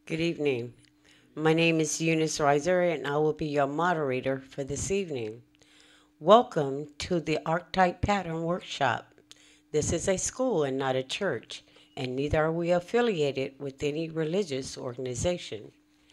Good evening. My name is Eunice Reiser, and I will be your moderator for this evening. Welcome to the Archetype Pattern Workshop. This is a school and not a church, and neither are we affiliated with any religious organization.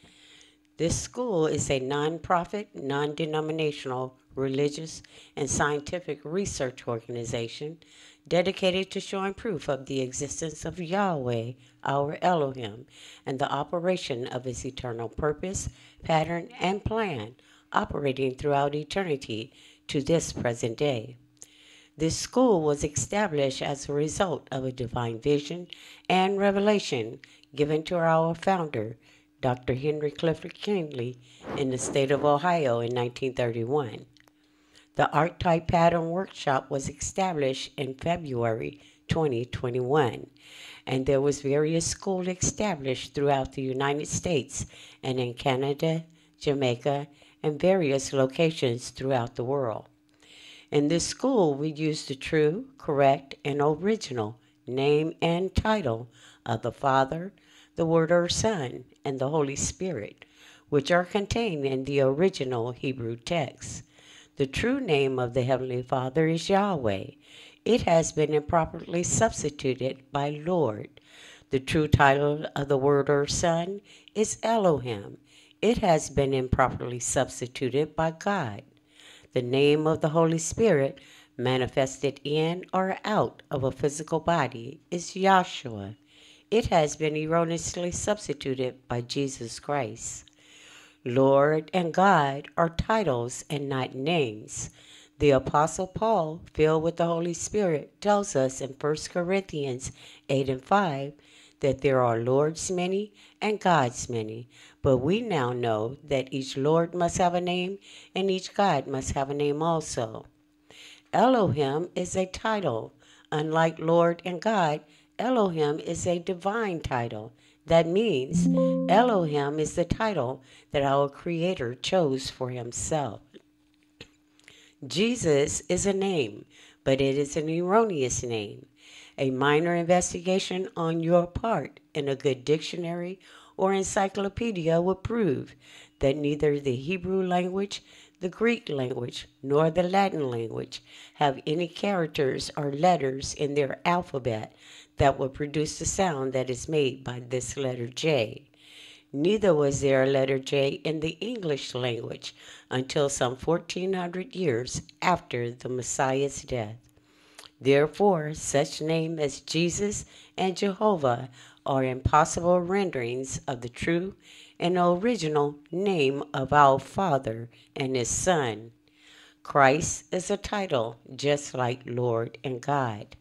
This school is a non-profit, non-denominational, religious, and scientific research organization dedicated to showing proof of the existence of Yahweh, our Elohim, and the operation of his eternal purpose, pattern, and plan operating throughout eternity to this present day. This school was established as a result of a divine vision and revelation given to our founder, Dr. Henry Clifford Kinley, in the state of Ohio in 1931. The Archetype Pattern Workshop was established in February 2021, and there was various schools established throughout the United States and in Canada, Jamaica, and various locations throughout the world. In this school, we use the true, correct, and original name and title of the Father, the Word or Son, and the Holy Spirit, which are contained in the original Hebrew text. The true name of the Heavenly Father is Yahweh. It has been improperly substituted by Lord. The true title of the Word or Son is Elohim. It has been improperly substituted by God. The name of the Holy Spirit, manifested in or out of a physical body, is Yahshua. It has been erroneously substituted by Jesus Christ. Lord and God are titles and not names. The Apostle Paul, filled with the Holy Spirit, tells us in 1 Corinthians 8 and 5 that there are Lords many and Gods many, but we now know that each Lord must have a name and each God must have a name also. Elohim is a title. Unlike Lord and God, Elohim is a divine title. That means Elohim is the title that our Creator chose for himself. Jesus is a name, but it is an erroneous name. A minor investigation on your part in a good dictionary or encyclopedia would prove that neither the Hebrew language, the Greek language, nor the Latin language have any characters or letters in their alphabet that would produce the sound that is made by this letter J. Neither was there a letter J in the English language until some 1400 years after the Messiah's death. Therefore, such names as Jesus and Jehovah are impossible renderings of the true and original name of our Father and His Son. Christ is a title just like Lord and God.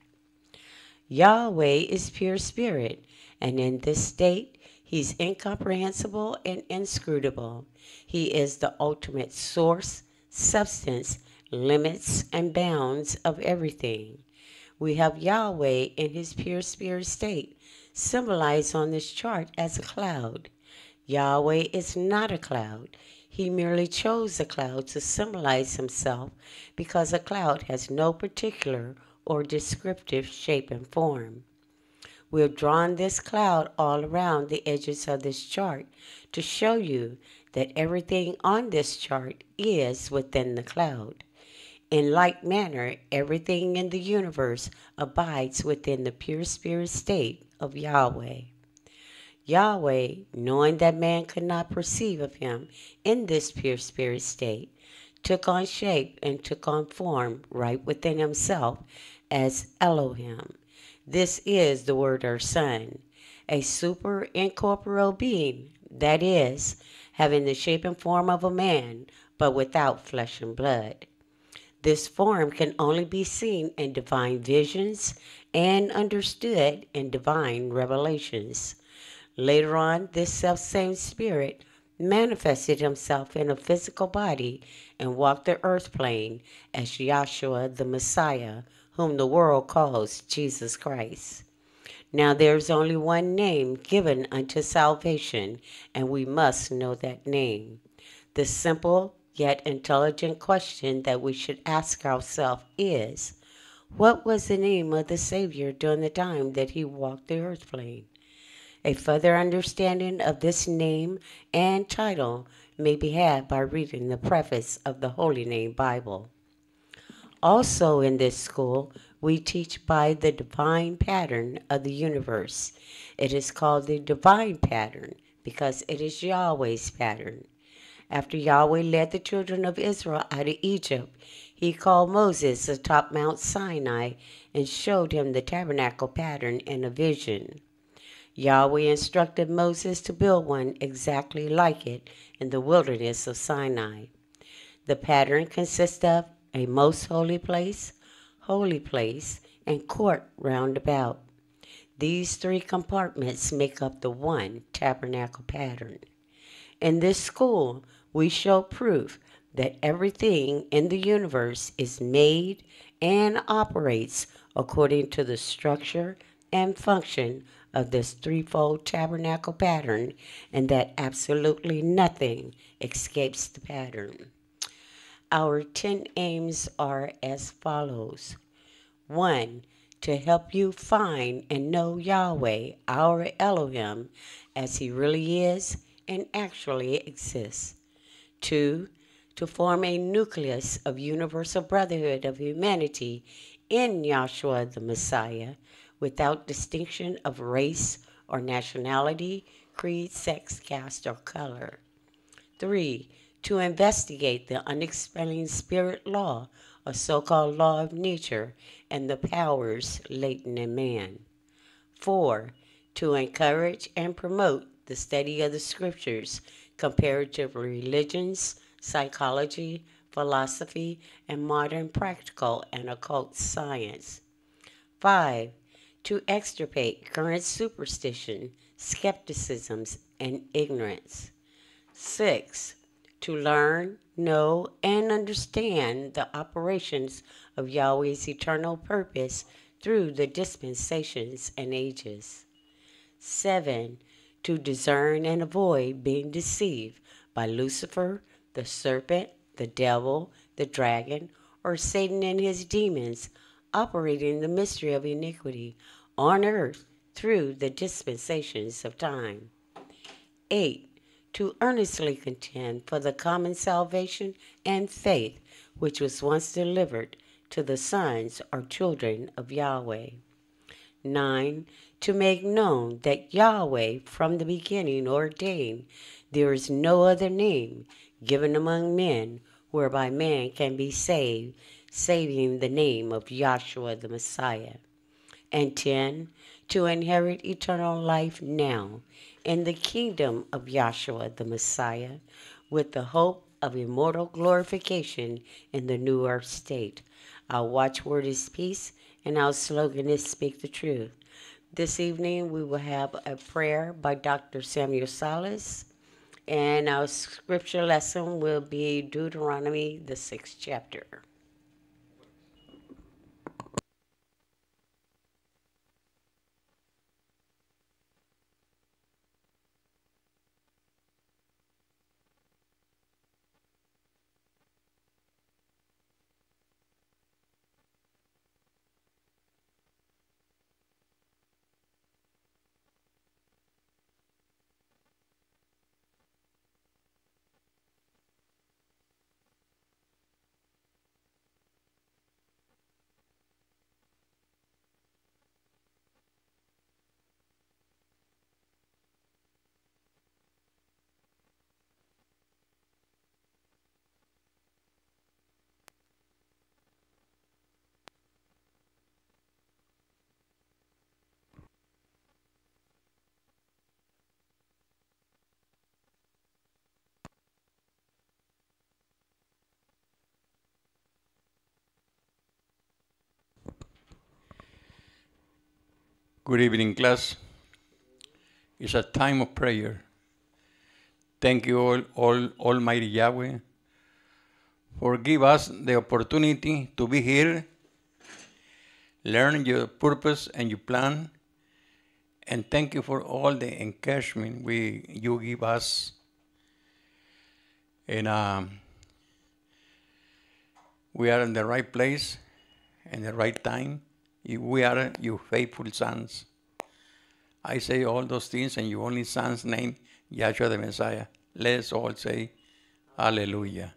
Yahweh is pure spirit, and in this state, He's incomprehensible and inscrutable. He is the ultimate source, substance, limits, and bounds of everything. We have Yahweh in his pure spirit state, symbolized on this chart as a cloud. Yahweh is not a cloud. He merely chose a cloud to symbolize himself because a cloud has no particular or descriptive shape and form. We have drawn this cloud all around the edges of this chart to show you that everything on this chart is within the cloud. In like manner, everything in the universe abides within the pure spirit state of Yahweh. Yahweh, knowing that man could not perceive of him in this pure spirit state, took on shape and took on form right within himself as Elohim. This is the Word or Son, a super incorporeal being, that is, having the shape and form of a man, but without flesh and blood. This form can only be seen in divine visions and understood in divine revelations. Later on, this selfsame spirit manifested himself in a physical body and walked the earth plane as Yahshua the Messiah, whom the world calls Jesus Christ. Now there is only one name given unto salvation, and we must know that name. The simple yet intelligent question that we should ask ourselves is, what was the name of the Savior during the time that he walked the earth plane? A further understanding of this name and title may be had by reading the preface of the Holy Name Bible. Also in this school, we teach by the divine pattern of the universe. It is called the divine pattern because it is Yahweh's pattern. After Yahweh led the children of Israel out of Egypt, he called Moses atop Mount Sinai and showed him the tabernacle pattern in a vision. Yahweh instructed Moses to build one exactly like it in the wilderness of Sinai. The pattern consists of a most holy place, and court round about. These three compartments make up the one tabernacle pattern. In this school, we show proof that everything in the universe is made and operates according to the structure and function of this threefold tabernacle pattern, and that absolutely nothing escapes the pattern. Our 10 aims are as follows. 1. To help you find and know Yahweh, our Elohim, as he really is and actually exists. 2. To form a nucleus of universal brotherhood of humanity in Yahshua the Messiah, without distinction of race or nationality, creed, sex, caste, or color. 3. To investigate the unexplained spirit law, a so-called law of nature, and the powers latent in man. 4. To encourage and promote the study of the scriptures, comparative religions, psychology, philosophy, and modern practical and occult science. 5. To extirpate current superstition, skepticisms, and ignorance. 6. To learn, know, and understand the operations of Yahweh's eternal purpose through the dispensations and ages. 7. To discern and avoid being deceived by Lucifer, the serpent, the devil, the dragon, or Satan and his demons, operating the mystery of iniquity on earth through the dispensations of time. 8. To earnestly contend for the common salvation and faith which was once delivered to the sons or children of Yahweh. 9. To make known that Yahweh from the beginning ordained there is no other name given among men whereby man can be saved, saving the name of Yahshua the Messiah. And 10. To inherit eternal life now in the kingdom of Yahshua the Messiah, with the hope of immortal glorification in the new earth state. Our watchword is peace, and our slogan is speak the truth. This evening we will have a prayer by Dr. Samuel Salas, and our scripture lesson will be Deuteronomy, the 6th chapter. Good evening, class. It's a time of prayer. Thank you, Almighty Yahweh, for give us the opportunity to be here, learn your purpose and your plan, and thank you for all the encouragement you give us. And we are in the right place and the right time. We are your faithful sons. I say all those things in your only Son's name, Yahshua the Messiah. Let's all say, Hallelujah.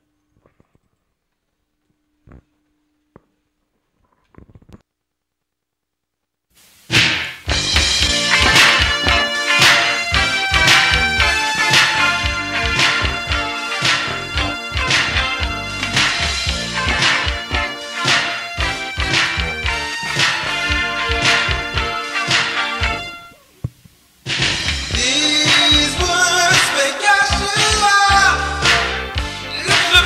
These words make Yahshua look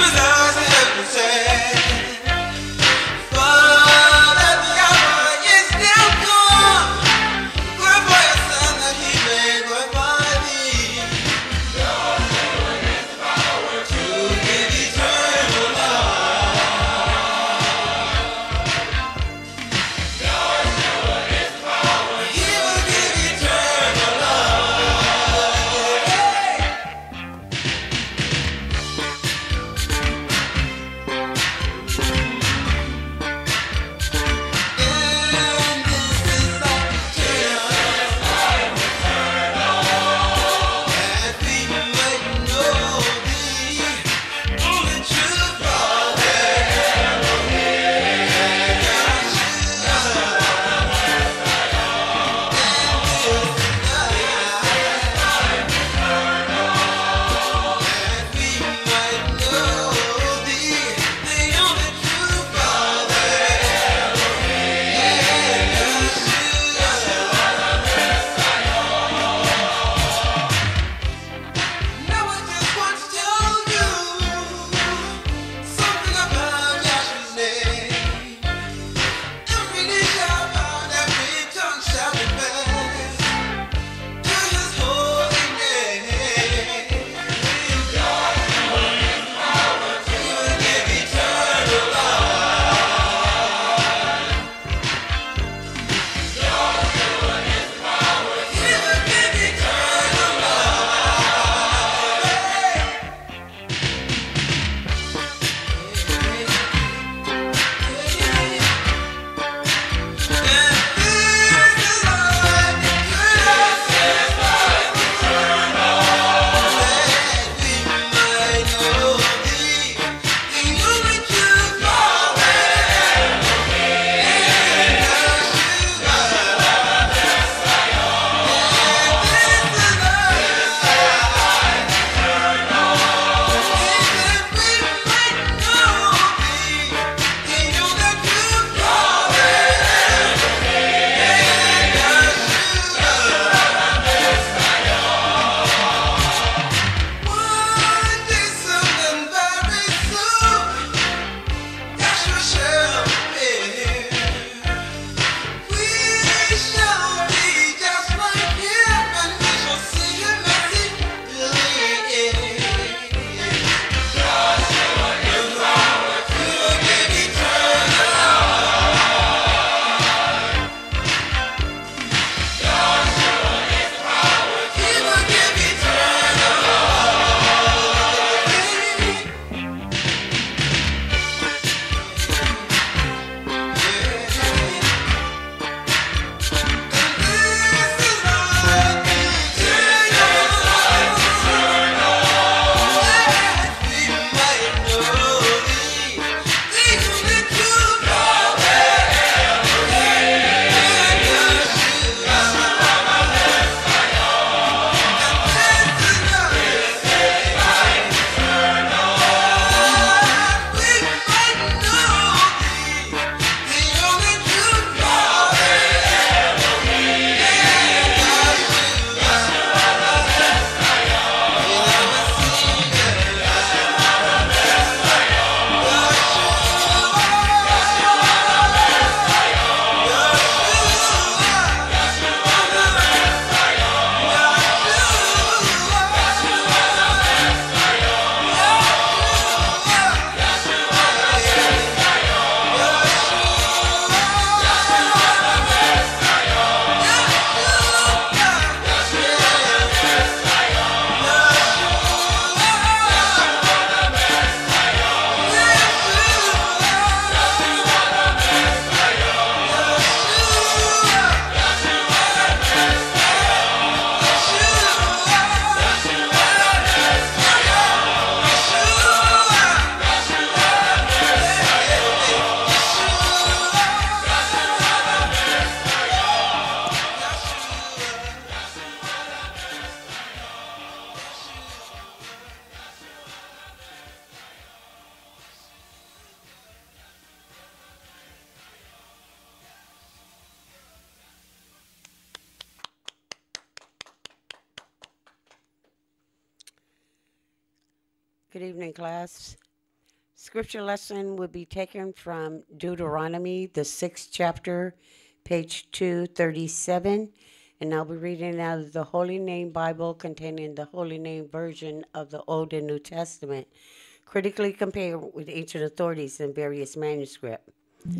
Good evening, class. Scripture lesson will be taken from Deuteronomy, the 6th chapter, page 237. And I'll be reading out of the Holy Name Bible containing the Holy Name version of the Old and New Testament, critically compared with ancient authorities in various manuscripts.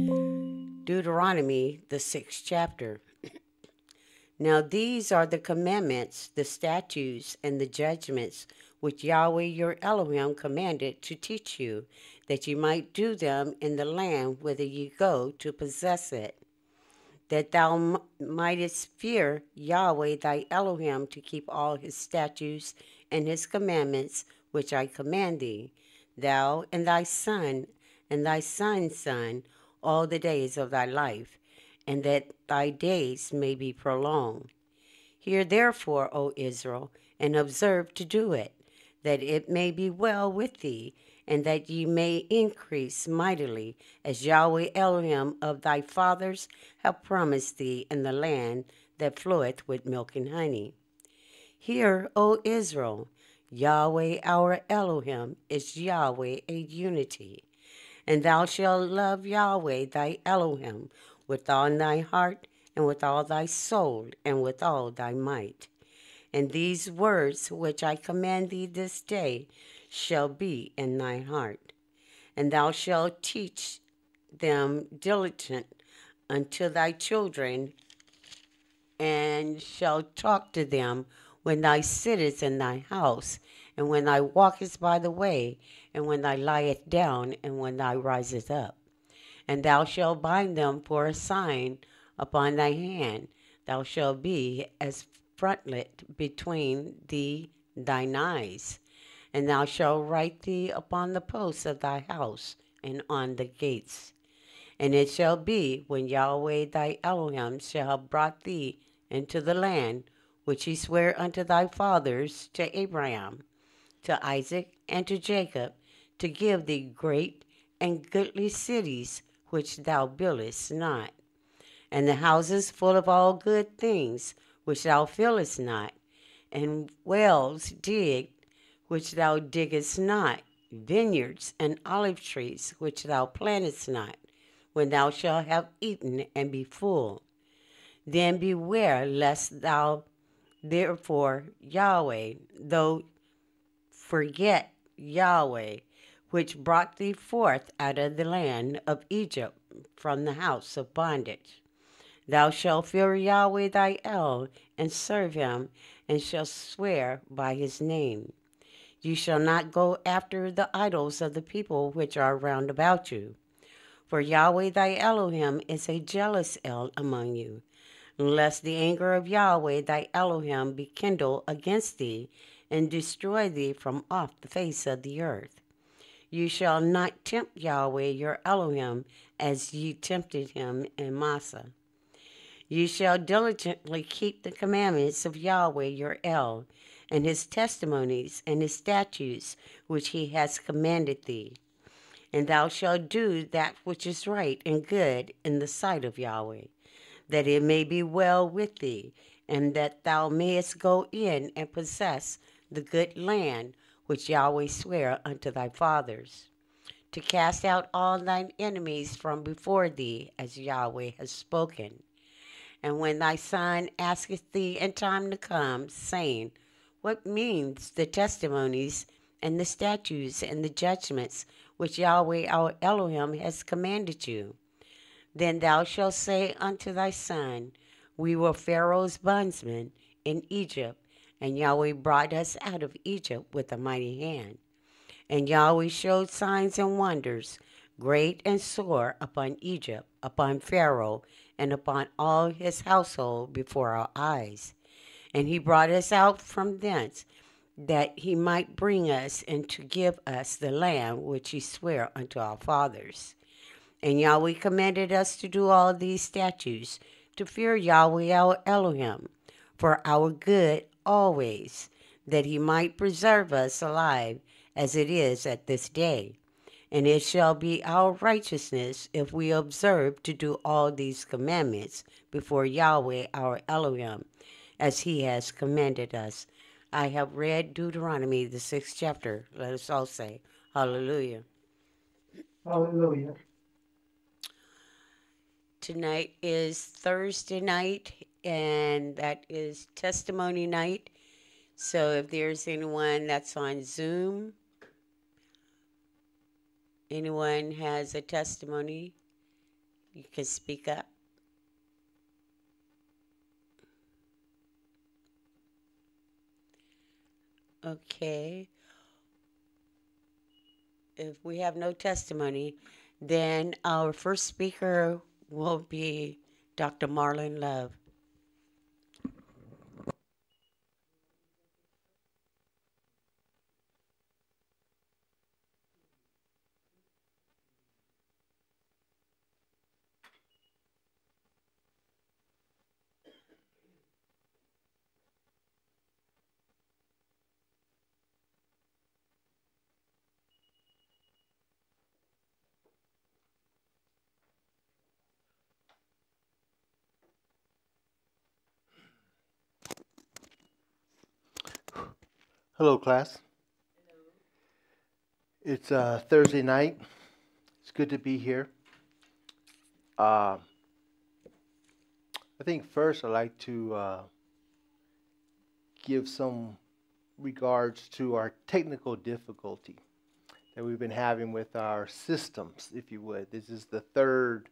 Deuteronomy, the 6th chapter. Now these are the commandments, the statutes, and the judgments which Yahweh your Elohim commanded to teach you, that ye might do them in the land whither ye go to possess it, that thou mightest fear Yahweh thy Elohim to keep all his statutes and his commandments which I command thee, thou and thy son and thy son's son, all the days of thy life, and that thy days may be prolonged. Hear therefore, O Israel, and observe to do it, that it may be well with thee, and that ye may increase mightily, as Yahweh Elohim of thy fathers have promised thee in the land that floweth with milk and honey. Hear, O Israel, Yahweh our Elohim is Yahweh a unity. And thou shalt love Yahweh thy Elohim with all thy heart, and with all thy soul, and with all thy might. And these words which I command thee this day shall be in thy heart. And thou shalt teach them diligent unto thy children, and shalt talk to them when thou sittest in thy house, and when thou walkest by the way, and when thou liest down, and when thou risest up. And thou shalt bind them for a sign upon thy hand. Thou shalt be as frontlet between thine eyes. And thou shalt write thee upon the posts of thy house, and on the gates. And it shall be, when Yahweh thy Elohim shall have brought thee into the land which he sware unto thy fathers, to Abraham, to Isaac, and to Jacob, to give thee great and goodly cities which thou buildest not, and the houses full of all good things which thou fillest not, and wells digged which thou diggest not, vineyards and olive trees which thou plantest not, when thou shalt have eaten and be full. Then beware lest thou therefore Yahweh, though forget Yahweh, which brought thee forth out of the land of Egypt from the house of bondage. Thou shalt fear Yahweh thy El, and serve him, and shalt swear by his name. You shall not go after the idols of the people which are round about you. For Yahweh thy Elohim is a jealous El among you, lest the anger of Yahweh thy Elohim be kindled against thee, and destroy thee from off the face of the earth. You shall not tempt Yahweh your Elohim as ye tempted him in Massah. You shall diligently keep the commandments of Yahweh your El, and his testimonies and his statutes which he has commanded thee. And thou shalt do that which is right and good in the sight of Yahweh, that it may be well with thee, and that thou mayest go in and possess the good land which Yahweh sware unto thy fathers, to cast out all thine enemies from before thee, as Yahweh has spoken. And when thy son asketh thee in time to come, saying, What means the testimonies and the statutes and the judgments which Yahweh our Elohim has commanded you? Then thou shalt say unto thy son, We were Pharaoh's bondsmen in Egypt, and Yahweh brought us out of Egypt with a mighty hand. And Yahweh showed signs and wonders, great and sore, upon Egypt, upon Pharaoh, and upon all his household before our eyes. And he brought us out from thence, that he might bring us and to give us the land which he sware unto our fathers. And Yahweh commanded us to do all these statutes, to fear Yahweh our Elohim, for our good always, that he might preserve us alive, as it is at this day. And it shall be our righteousness if we observe to do all these commandments before Yahweh our Elohim, as he has commanded us. I have read Deuteronomy, the 6th chapter. Let us all say, hallelujah. Hallelujah. Tonight is Thursday night, and that is testimony night. So if there's anyone that's on Zoom, anyone has a testimony, you can speak up. Okay. If we have no testimony, then our first speaker will be Dr. Marlon Love. Hello, class. It's Thursday night. It's good to be here. I think first I'd like to give some regards to our technical difficulty that we've been having with our systems, if you would. This is the third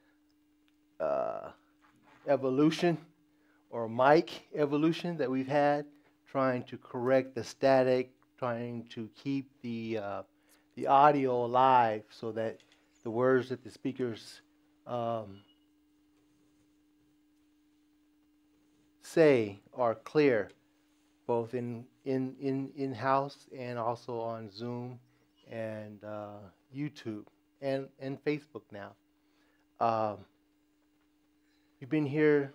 evolution or mic evolution that we've had, trying to correct the static, trying to keep the audio alive so that the words that the speakers say are clear, both in-house and also on Zoom and YouTube and Facebook now. We've been here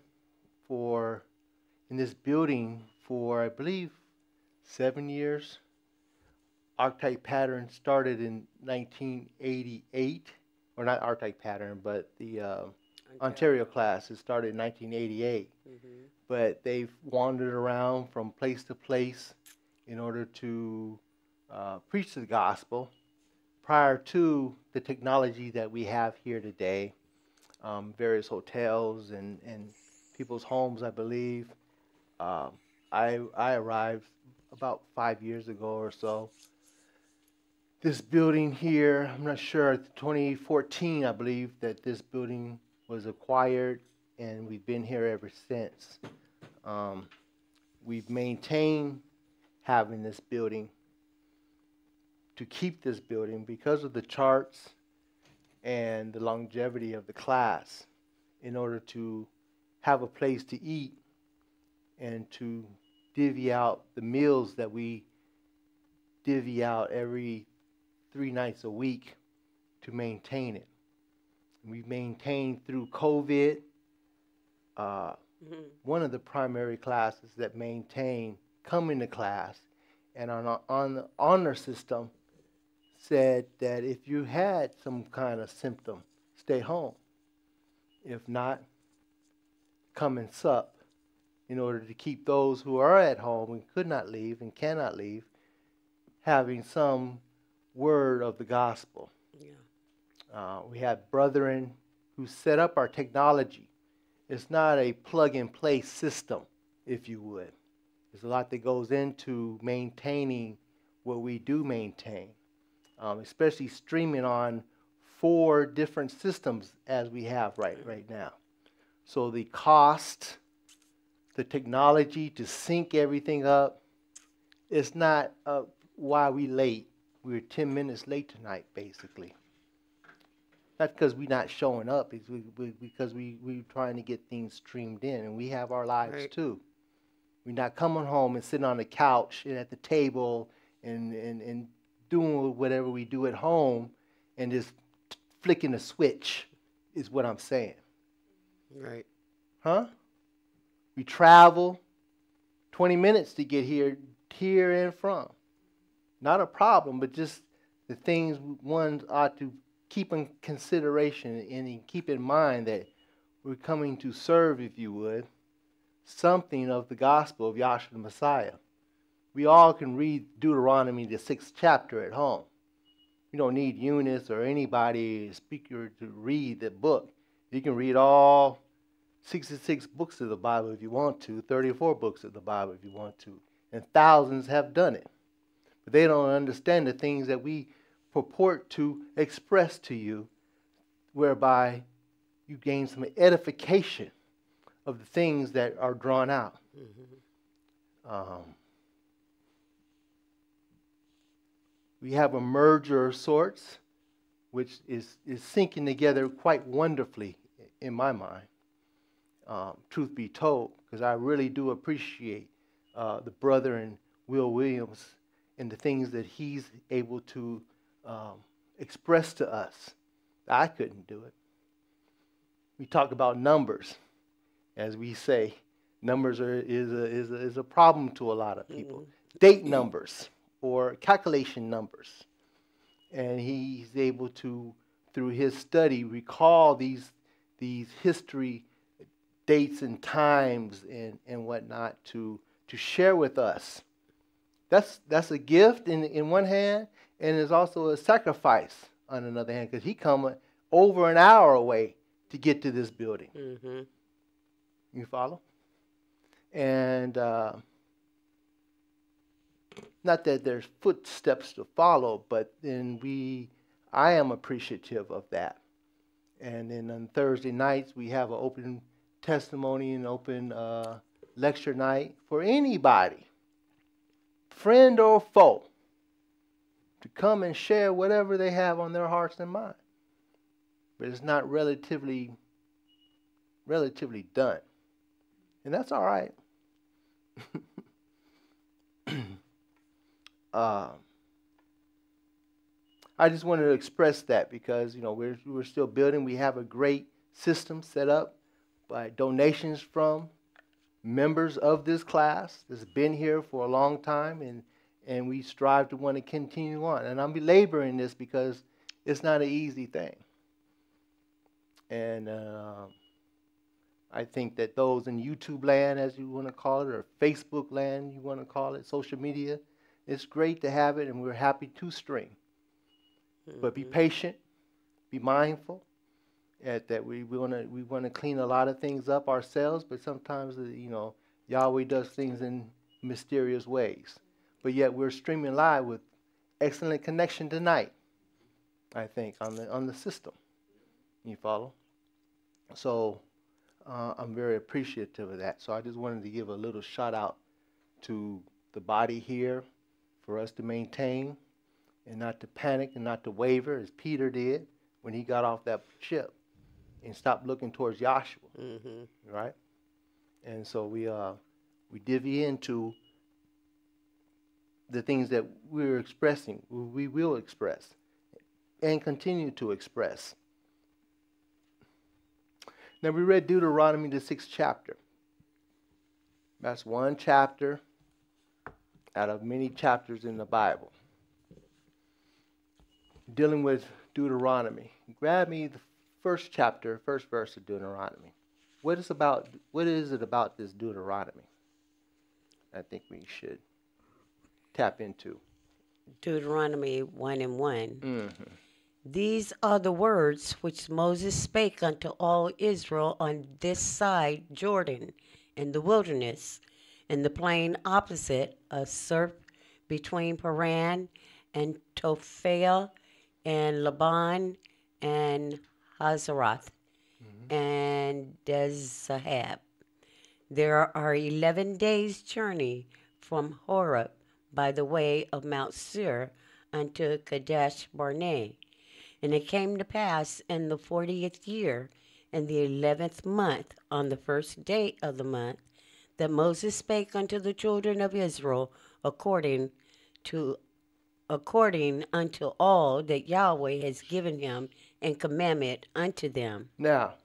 in this building for, I believe, 7 years. Archetype Pattern started in 1988, or not Archetype Pattern, but the Ontario class. It started in 1988. But they've wandered around from place to place in order to preach the gospel prior to the technology that we have here today. Various hotels and people's homes, I believe. I arrived about 5 years ago or so. This building here, I'm not sure, 2014, I believe, that this building was acquired, and we've been here ever since. We've maintained having this building to keep this building because of the charts and the longevity of the class, in order to have a place to eat and to divvy out the meals that we divvy out every 3 nights a week to maintain it. We've maintained through COVID. One of the primary classes that maintain coming to class and on the honor system said that if you had some kind of symptom, stay home. If not, come and sup, in order to keep those who are at home and could not leave and cannot leave having some word of the gospel. Yeah. We have brethren who set up our technology. It's not a plug-and-play system, if you would. There's a lot that goes into maintaining what we do maintain, especially streaming on 4 different systems as we have right now. So the cost, the technology to sync everything up, it's not why we late. We were 10 minutes late tonight, basically. Not because we're not showing up, it's because we're trying to get things streamed in, and we have our lives too. We're not coming home and sitting on the couch and at the table and doing whatever we do at home and just flicking a switch, is what I'm saying. Right. Huh? We travel 20 minutes to get here and from. Not a problem, but just the things one ought to keep in consideration and keep in mind, that we're coming to serve, if you would, something of the gospel of Yahshua the Messiah. we all can read Deuteronomy, the 6th chapter at home. You don't need Eunice or anybody, speaker, to read the book. You can read all 66 books of the Bible if you want to, 34 books of the Bible if you want to, and thousands have done it. But they don't understand the things that we purport to express to you, whereby you gain some edification of the things that are drawn out. We have a merger of sorts, which is syncing together quite wonderfully in my mind, truth be told, because I really do appreciate the brother and Will Williams and the things that he's able to express to us. I couldn't do it. We talk about numbers, as we say. Numbers is a problem to a lot of people. Date numbers or calculation numbers. And he's able to, through his study, recall these history dates and times and whatnot to share with us. That's a gift in one hand, and it's also a sacrifice on another hand, because he come over an hour away to get to this building. You follow? And not that there's footsteps to follow, but then I am appreciative of that. And then on Thursday nights, we have an open testimony and open lecture night for anybody, friend or foe, to come and share whatever they have on their hearts and minds. But it's not relatively done. And that's all right. I just wanted to express that because, we're still building. We have a great system set up by donations from members of this class that's been here for a long time, and we strive to want to continue on. And I'm belaboring this because it's not an easy thing. And I think that those in YouTube land, as you want to call it, or Facebook land, you want to call it, social media, it's great to have it, and we're happy to stream. But be patient, be mindful, that we want to clean a lot of things up ourselves, but sometimes, Yahweh does things in mysterious ways. But yet we're streaming live with excellent connection tonight, I think, on the system. You follow? So I'm very appreciative of that. So I just wanted to give a little shout out to the body here for us to maintain and not to panic and not to waver as Peter did when he got off that ship and stopped looking towards Joshua, right? And so we divvy into the things that we're expressing, we will express, and continue to express. Now we read Deuteronomy, the 6th chapter. That's one chapter out of many chapters in the Bible dealing with Deuteronomy. Grab me the first chapter, first verse of Deuteronomy. What is it about this Deuteronomy? I think we should tap into. Deuteronomy 1:1. These are the words which Moses spake unto all Israel on this side Jordan, in the wilderness, in the plain opposite of Surf, between Paran and Tophel, and Laban, and Hazeroth, and Dezahab. There are 11 days' journey from Horeb by the way of Mount Seir unto Kadesh Barnea. And it came to pass in the 40th year, in the 11th month, on the first day of the month, that Moses spake unto the children of Israel according unto all that Yahweh has given him in commandment unto them. Now,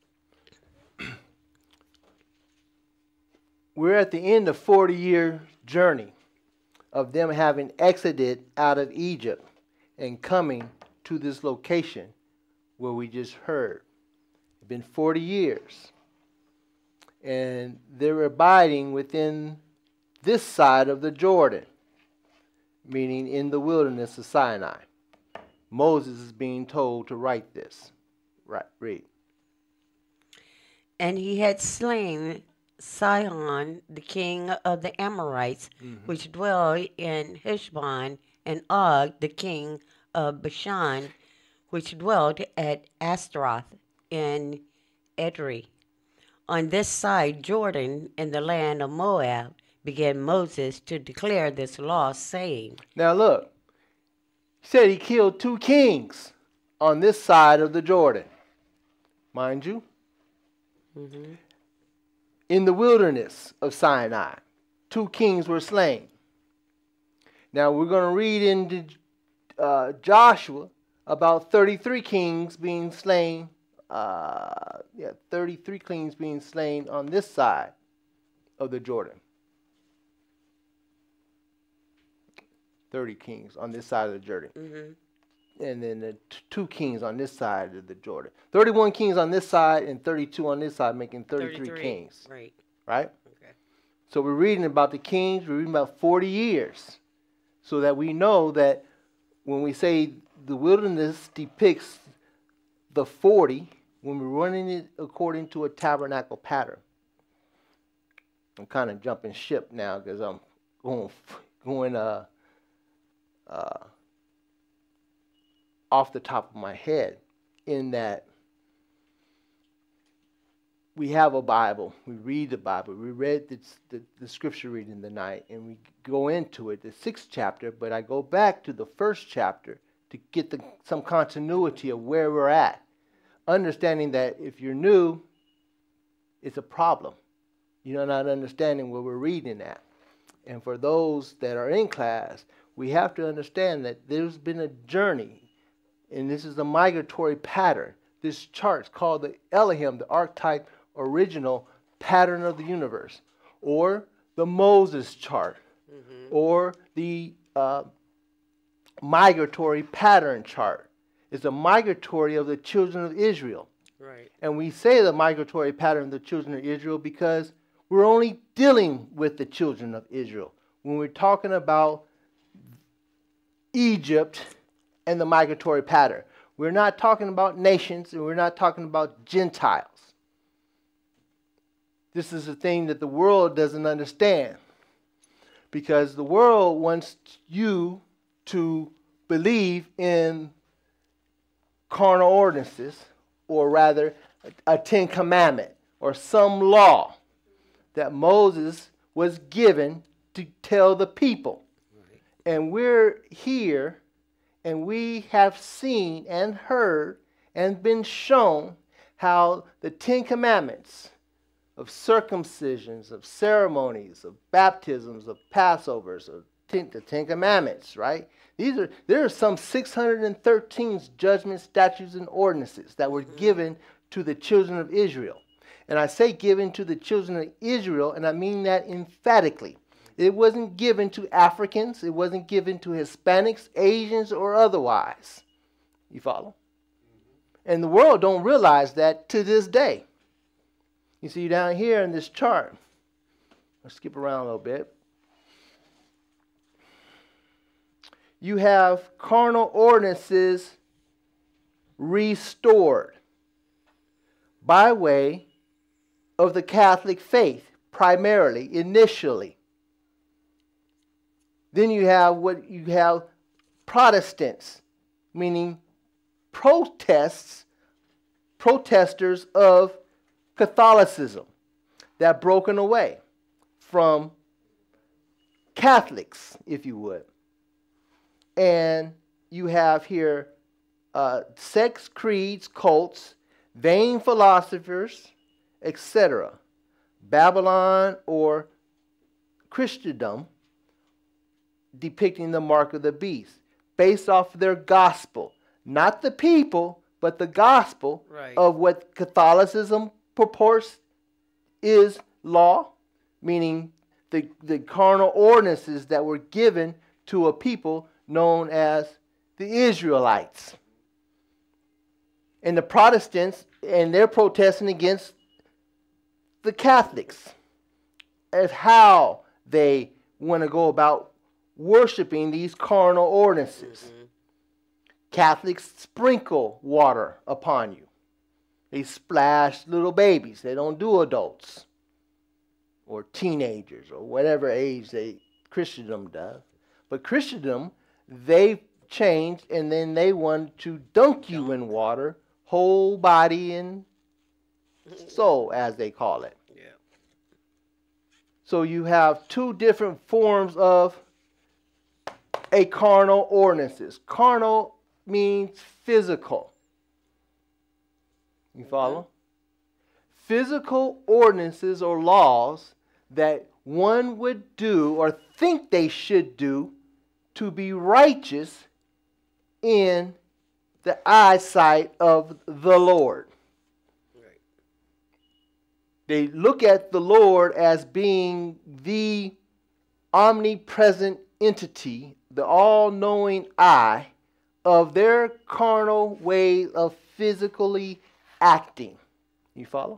we're at the end of 40-year journey of them having exited out of Egypt and coming to this location where we just heard. It's been 40 years. And they're abiding within this side of the Jordan, meaning in the wilderness of Sinai. Moses is being told to write this. Right, read. And he had slain Sihon, the king of the Amorites, which dwell in Heshbon, and Og, the king of Bashan, which dwelt at Astaroth in Edrei. On this side Jordan, in the land of Moab, began Moses to declare this law, saying. Now look, he said he killed 2 kings on this side of the Jordan. Mind you, in the wilderness of Sinai, 2 kings were slain. Now we're going to read into Joshua about 33 kings being slain. 33 kings being slain on this side of the Jordan. 30 kings on this side of the Jordan. And then the 2 kings on this side of the Jordan. 31 kings on this side and 32 on this side, making 33 kings. Right. Right? Okay. So we're reading about the kings. We're reading about 40 years. So that we know that when we say the wilderness depicts the 40, when we're running it according to a tabernacle pattern. I'm kind of jumping ship now because I'm going off the top of my head, in that we have a Bible, we read the Bible, we read the scripture reading tonight, and we go into it, the 6th chapter, but I go back to the 1st chapter to get some continuity of where we're at, understanding that if you're new, it's a problem. You're not understanding where we're reading at. And for those that are in class, we have to understand that there's been a journey, and this is a migratory pattern. This chart's called the Elohim, the archetype original pattern of the universe, or the Moses chart, or the migratory pattern chart. It's a migratory of the children of Israel. Right. And we say the migratory pattern of the children of Israel because we're only dealing with the children of Israel. When we're talking about Egypt and the migratory pattern, we're not talking about nations, and we're not talking about Gentiles. This is a thing that the world doesn't understand, because the world wants you to believe in carnal ordinances, or rather a 10 Commandment or some law that Moses was given to tell the people. Right. And we're here, and we have seen and heard and been shown how the 10 Commandments of circumcisions, of ceremonies, of baptisms, of Passovers, of the 10 Commandments, right? There are some 613 judgments, statutes, and ordinances that were given to the children of Israel. And I say given to the children of Israel, and I mean that emphatically. It wasn't given to Africans. It wasn't given to Hispanics, Asians, or otherwise. You follow? And the world don't realize that to this day. You see down here in this chart, let's skip around a little bit. You have carnal ordinances restored by way of the Catholic faith, primarily, initially. Then you have Protestants, meaning protesters of Catholicism, that broken away from Catholics, if you would. And you have here sects, creeds, cults, vain philosophers, etc. Babylon or Christendom, depicting the mark of the beast, based off their gospel. Not the people, but the gospel of what Catholicism purports is law, meaning the carnal ordinances that were given to a people known as the Israelites. And the Protestants, and they're protesting against the Catholics as how they want to go about worshiping these carnal ordinances. Catholics sprinkle water upon you. They splash little babies. They don't do adults or teenagers or whatever age Christendom does. But Christendom, they changed, and then they want to dunk you in water, whole body and soul, as they call it. Yeah. So you have two different forms of a carnal ordinances. Carnal means physical. You follow? Physical ordinances or laws that one would do or think they should do to be righteous in the eyesight of the Lord. Right. They look at the Lord as being the omnipresent entity, the all-knowing eye of their carnal way of physically acting. You follow?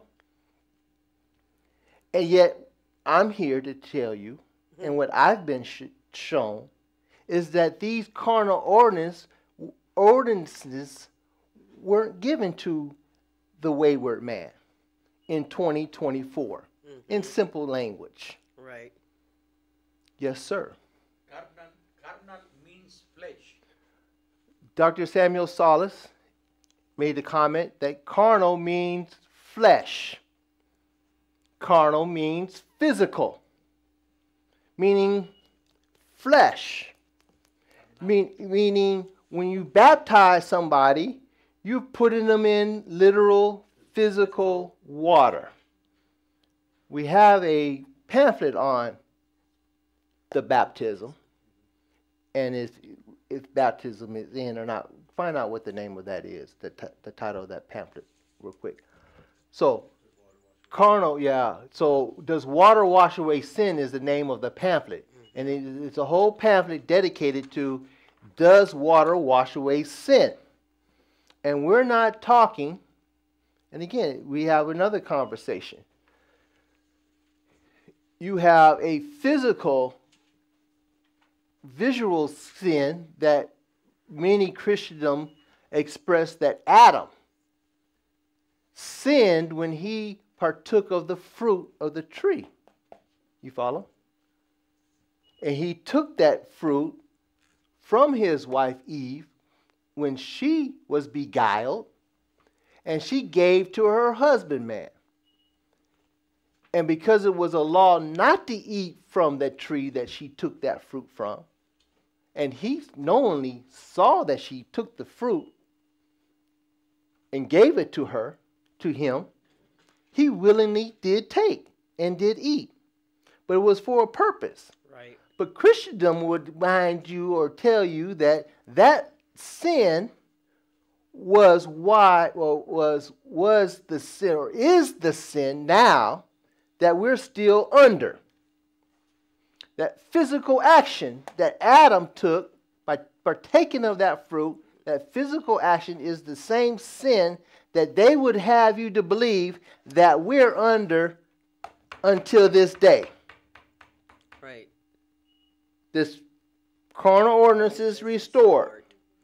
And yet, I'm here to tell you, and what I've been shown, is that these carnal ordinances weren't given to the wayward man in 2024, in simple language. Right. Yes, sir. Carnal means flesh. Dr. Samuel Solis made the comment that carnal means flesh. Carnal means physical, meaning flesh. Meaning when you baptize somebody, you're putting them in literal physical water. We have a pamphlet on the baptism, and if baptism is in or not. Find out what the name of that is, the title of that pamphlet, real quick. So, carnal, yeah. So, does water wash away sin is the name of the pamphlet. And it's a whole pamphlet dedicated to, does water wash away sin? And we're not talking, and again, we have another conversation. You have a physical, visual sin that many Christendom express that Adam sinned when he partook of the fruit of the tree. You follow? And he took that fruit from his wife Eve when she was beguiled, and she gave to her husbandman. And because it was a law not to eat from that tree that she took that fruit from, and he knowingly saw that she took the fruit and gave it to her, to him, he willingly did take and did eat. But it was for a purpose. Right. But Christendom would mind you or tell you that that sin was the sin, or is the sin now that we're still under. That physical action that Adam took by partaking of that fruit, that physical action is the same sin that they would have you to believe that we're under until this day. Right. This carnal ordinance is restored.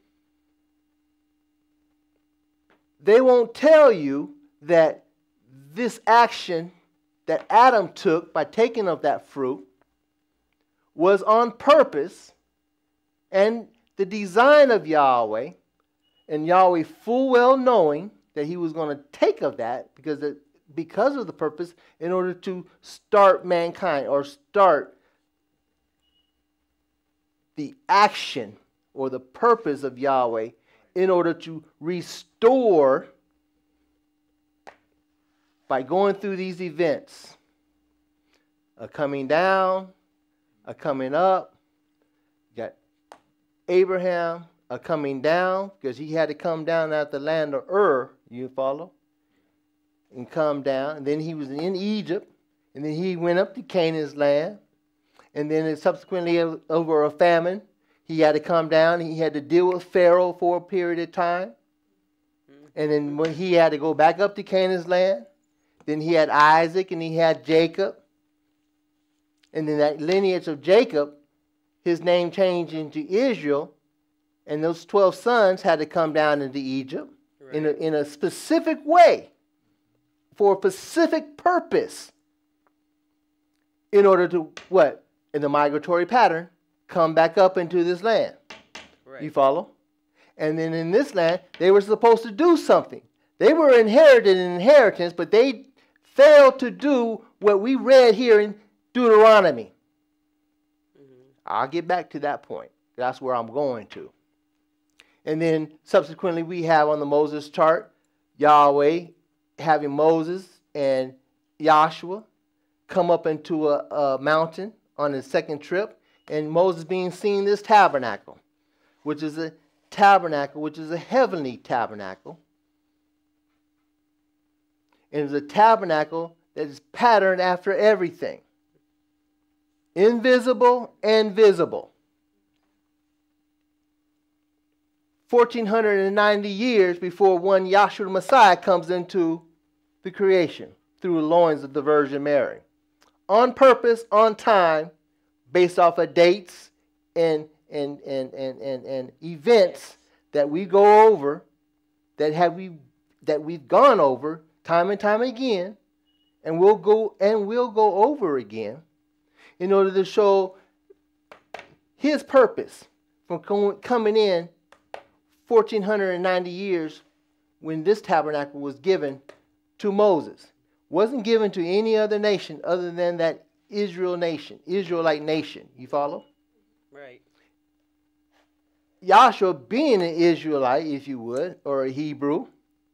They won't tell you that this action that Adam took by taking of that fruit was on purpose, and the design of Yahweh, and Yahweh full well knowing that he was going to take of that because of the purpose in order to start mankind or start the action or the purpose of Yahweh in order to restore by going through these events. A coming down, a coming up. You got Abraham, a coming down, because he had to come down out the land of Ur, you follow? And come down. And then he was in Egypt. And then he went up to Canaan's land. And then subsequently over a famine, he had to come down. He had to deal with Pharaoh for a period of time. And then when he had to go back up to Canaan's land, then he had Isaac and he had Jacob. And then that lineage of Jacob, his name changed into Israel, and those 12 sons had to come down into Egypt in a specific way for a specific purpose in order to, what? In the migratory pattern, come back up into this land. Right. You follow? And then in this land, they were supposed to do something. They were inherited an inheritance, but they failed to do what we read here in Deuteronomy. I'll get back to that point. That's where I'm going to. And then subsequently we have on the Moses chart, Yahweh having Moses and Joshua come up into a mountain on his second trip, and Moses being seen this tabernacle, which is a heavenly tabernacle. And it's a tabernacle that is patterned after everything. Invisible and visible. 1,490 years before one Yahshua the Messiah comes into the creation through the loins of the Virgin Mary. On purpose, on time, based off of dates and events that we go over, that we've gone over time and time again, and we'll go over again in order to show his purpose from coming in 1,490 years when this tabernacle was given to Moses. Wasn't given to any other nation other than that Israelite nation. You follow? Right. Yahshua being an Israelite, if you would, or a Hebrew,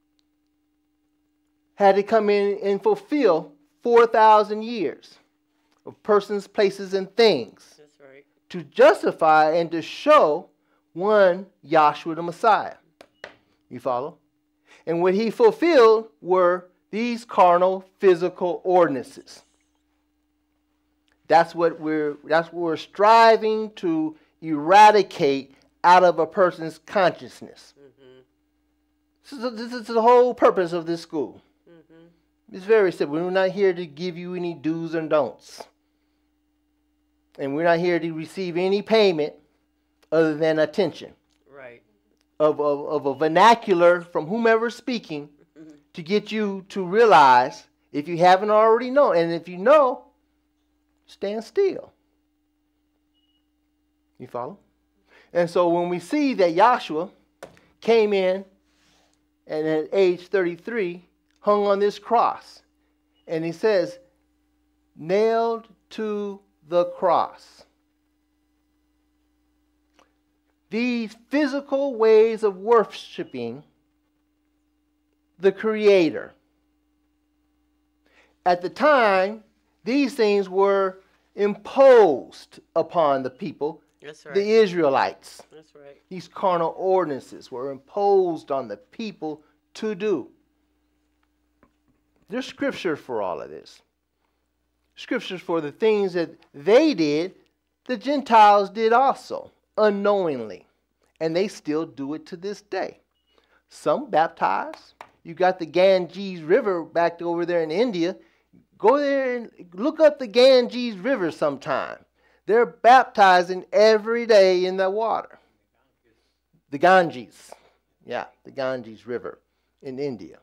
had to come in and fulfill 4,000 years of persons, places, and things. That's right. To justify and to show one Yahshua the Messiah. You follow? And what he fulfilled were these carnal, physical ordinances. That's what we're striving to eradicate out of a person's consciousness. This is the whole purpose of this school. It's very simple. We're not here to give you any do's and don'ts. And we're not here to receive any payment other than attention. Right. Of a vernacular from whomever's speaking to get you to realize, if you haven't already known, and if you know, stand still. You follow? And so when we see that Yahshua came in and at age 33 hung on this cross, and he says, nailed to the cross. These physical ways of worshiping the Creator. At the time, these things were imposed upon the people, That's right. the Israelites. That's right. These carnal ordinances were imposed on the people to do. There's scripture for all of this. Scriptures for the things that they did, the Gentiles did also, unknowingly. And they still do it to this day. Some baptize. You got the Ganges River back over there in India. Go there and look up the Ganges River sometime. They're baptizing every day in that water. The Ganges. Yeah, the Ganges River in India.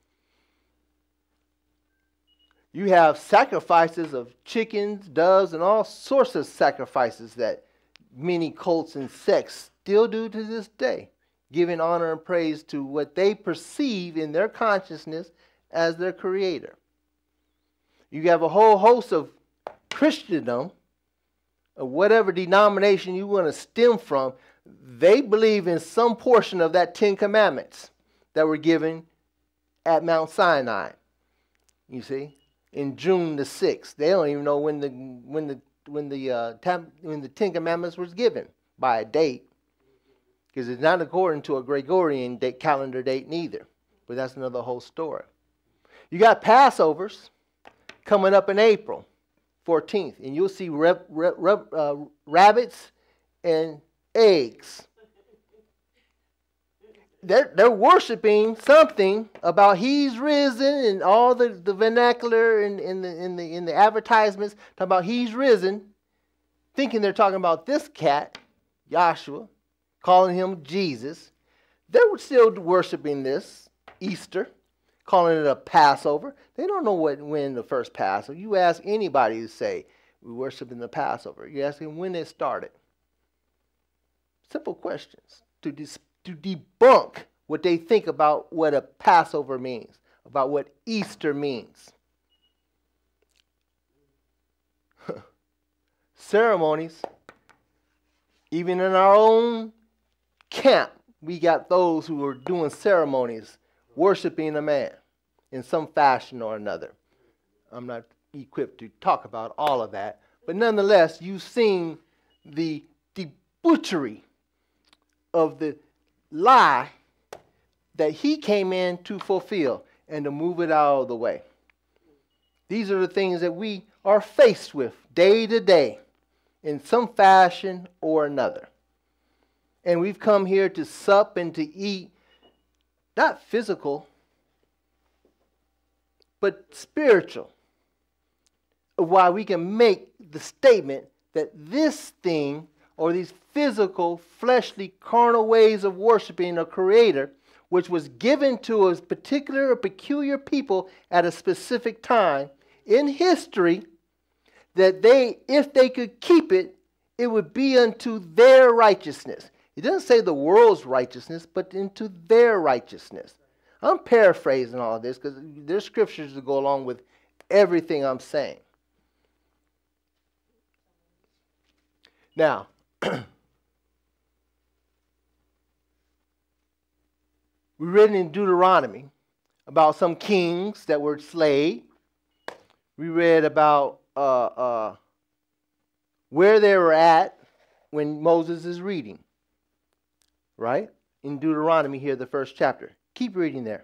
You have sacrifices of chickens, doves, and all sorts of sacrifices that many cults and sects still do to this day, giving honor and praise to what they perceive in their consciousness as their Creator. You have a whole host of Christendom, of whatever denomination you want to stem from, they believe in some portion of that 10 Commandments that were given at Mount Sinai. You see, in June the 6th. They don't even know when the 10 Commandments was given by a date, because it's not according to a Gregorian calendar date neither. But that's another whole story. You got Passovers coming up in April 14th, and you'll see rabbits and eggs they're worshiping something about he's risen, and all the vernacular in the advertisements talking about he's risen, thinking they're talking about this cat, Joshua, calling him Jesus. They were still worshiping this Easter, calling it a Passover. They don't know when the first Passover. You ask anybody to say we worship in the Passover. You ask them when it started. Simple questions to debunk what they think about what a Passover means, about what Easter means. Ceremonies, even in our own camp, we got those who are doing ceremonies, worshiping a man in some fashion or another. I'm not equipped to talk about all of that, but nonetheless, you've seen the debauchery of the lie that he came in to fulfill and to move it out of the way. These are the things that we are faced with day to day in some fashion or another. And we've come here to sup and to eat, not physical, but spiritual. Why we can make the statement that this thing, or these physical, fleshly, carnal ways of worshiping a creator, which was given to a particular or peculiar people at a specific time in history, that they, if they could keep it, it would be unto their righteousness. It doesn't say the world's righteousness, but into their righteousness. I'm paraphrasing all of this because there's scriptures to go along with everything I'm saying. Now, we read in Deuteronomy about some kings that were slaves. We read about where they were at when Moses is reading. Right? In Deuteronomy here, the first chapter. Keep reading there.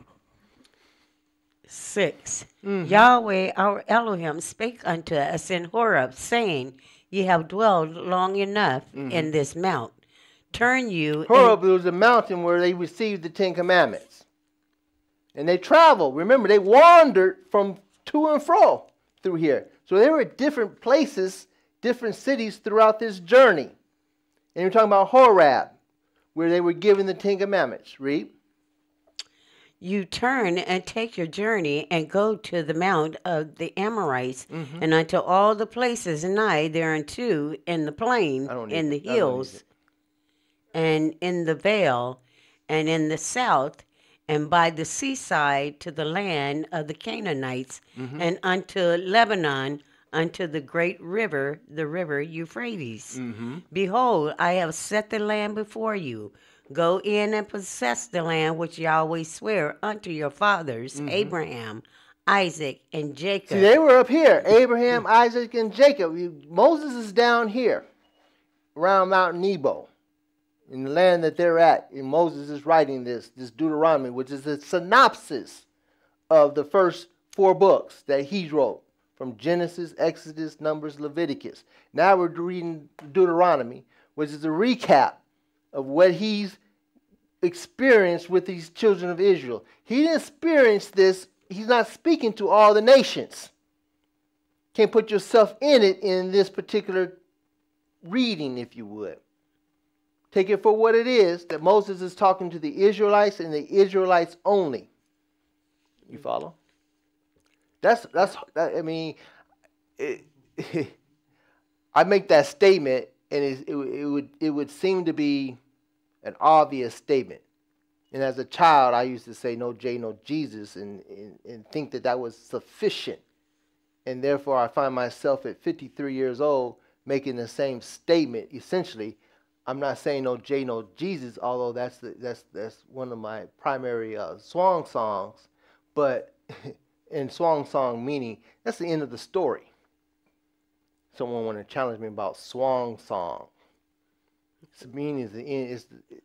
6. Yahweh our Elohim spake unto us in Horeb, saying, Ye have dwelled long enough in this mount. Turn you. Horeb was a mountain where they received the Ten Commandments. And they traveled. Remember, they wandered from to and fro through here. So they were at different places, different cities throughout this journey. And you're talking about Horeb, where they were given the Ten Commandments. Read. You turn and take your journey and go to the mount of the Amorites and unto all the places nigh thereunto in the plain, in the hills, and in the vale, and in the south, and by the seaside to the land of the Canaanites, and unto Lebanon, unto the great river, the river Euphrates. Behold, I have set the land before you. Go in and possess the land which Yahweh sware unto your fathers, Abraham, Isaac, and Jacob. See, they were up here, Abraham, Isaac, and Jacob. Moses is down here, around Mount Nebo, in the land that they're at. And Moses is writing this Deuteronomy, which is a synopsis of the first 4 books that he wrote, from Genesis, Exodus, Numbers, Leviticus. Now we're reading Deuteronomy, which is a recap of what he's experienced with these children of Israel. He didn't experience this. He's not speaking to all the nations. Can't put yourself in it in this particular reading, if you would. Take it for what it is, that Moses is talking to the Israelites and the Israelites only. You follow? I mean, I make that statement, and it would seem to be an obvious statement. And as a child, I used to say no J, no Jesus, and think that was sufficient. And therefore, I find myself at 53 years old making the same statement. Essentially, I'm not saying no J, no Jesus, although that's one of my primary swan songs. But in swan song meaning, that's the end of the story. Someone want to challenge me about swan song. Its meaning is the end.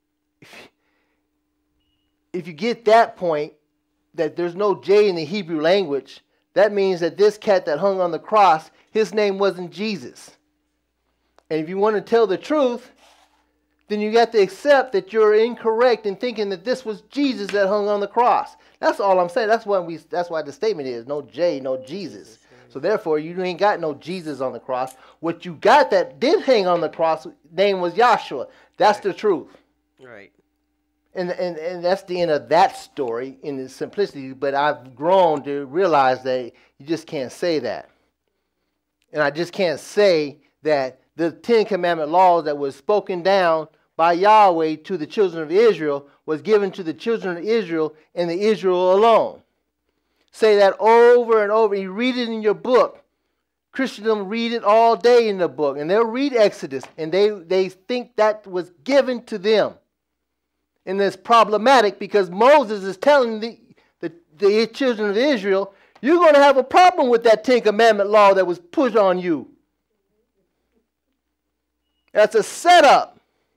If you get that point, that there's no J in the Hebrew language, that means that this cat that hung on the cross, his name wasn't Jesus. And if you want to tell the truth, then you got to accept that you're incorrect in thinking that this was Jesus that hung on the cross. That's all I'm saying. That's why the statement is no J, no Jesus. So therefore, you ain't got no Jesus on the cross. What you got that did hang on the cross, name was Yahshua. That's the truth. Right. And that's the end of that story in its simplicity. But I've grown to realize that you just can't say that. And I just can't say that the Ten Commandment laws that was spoken down by Yahweh to the children of Israel was given to the children of Israel and the Israel alone. Say that over and over. You read it in your book. Christendom read it all day in the book. And they'll read Exodus. And they think that was given to them. And it's problematic because Moses is telling the children of Israel, you're going to have a problem with that Ten Commandment law that was put on you. That's a setup.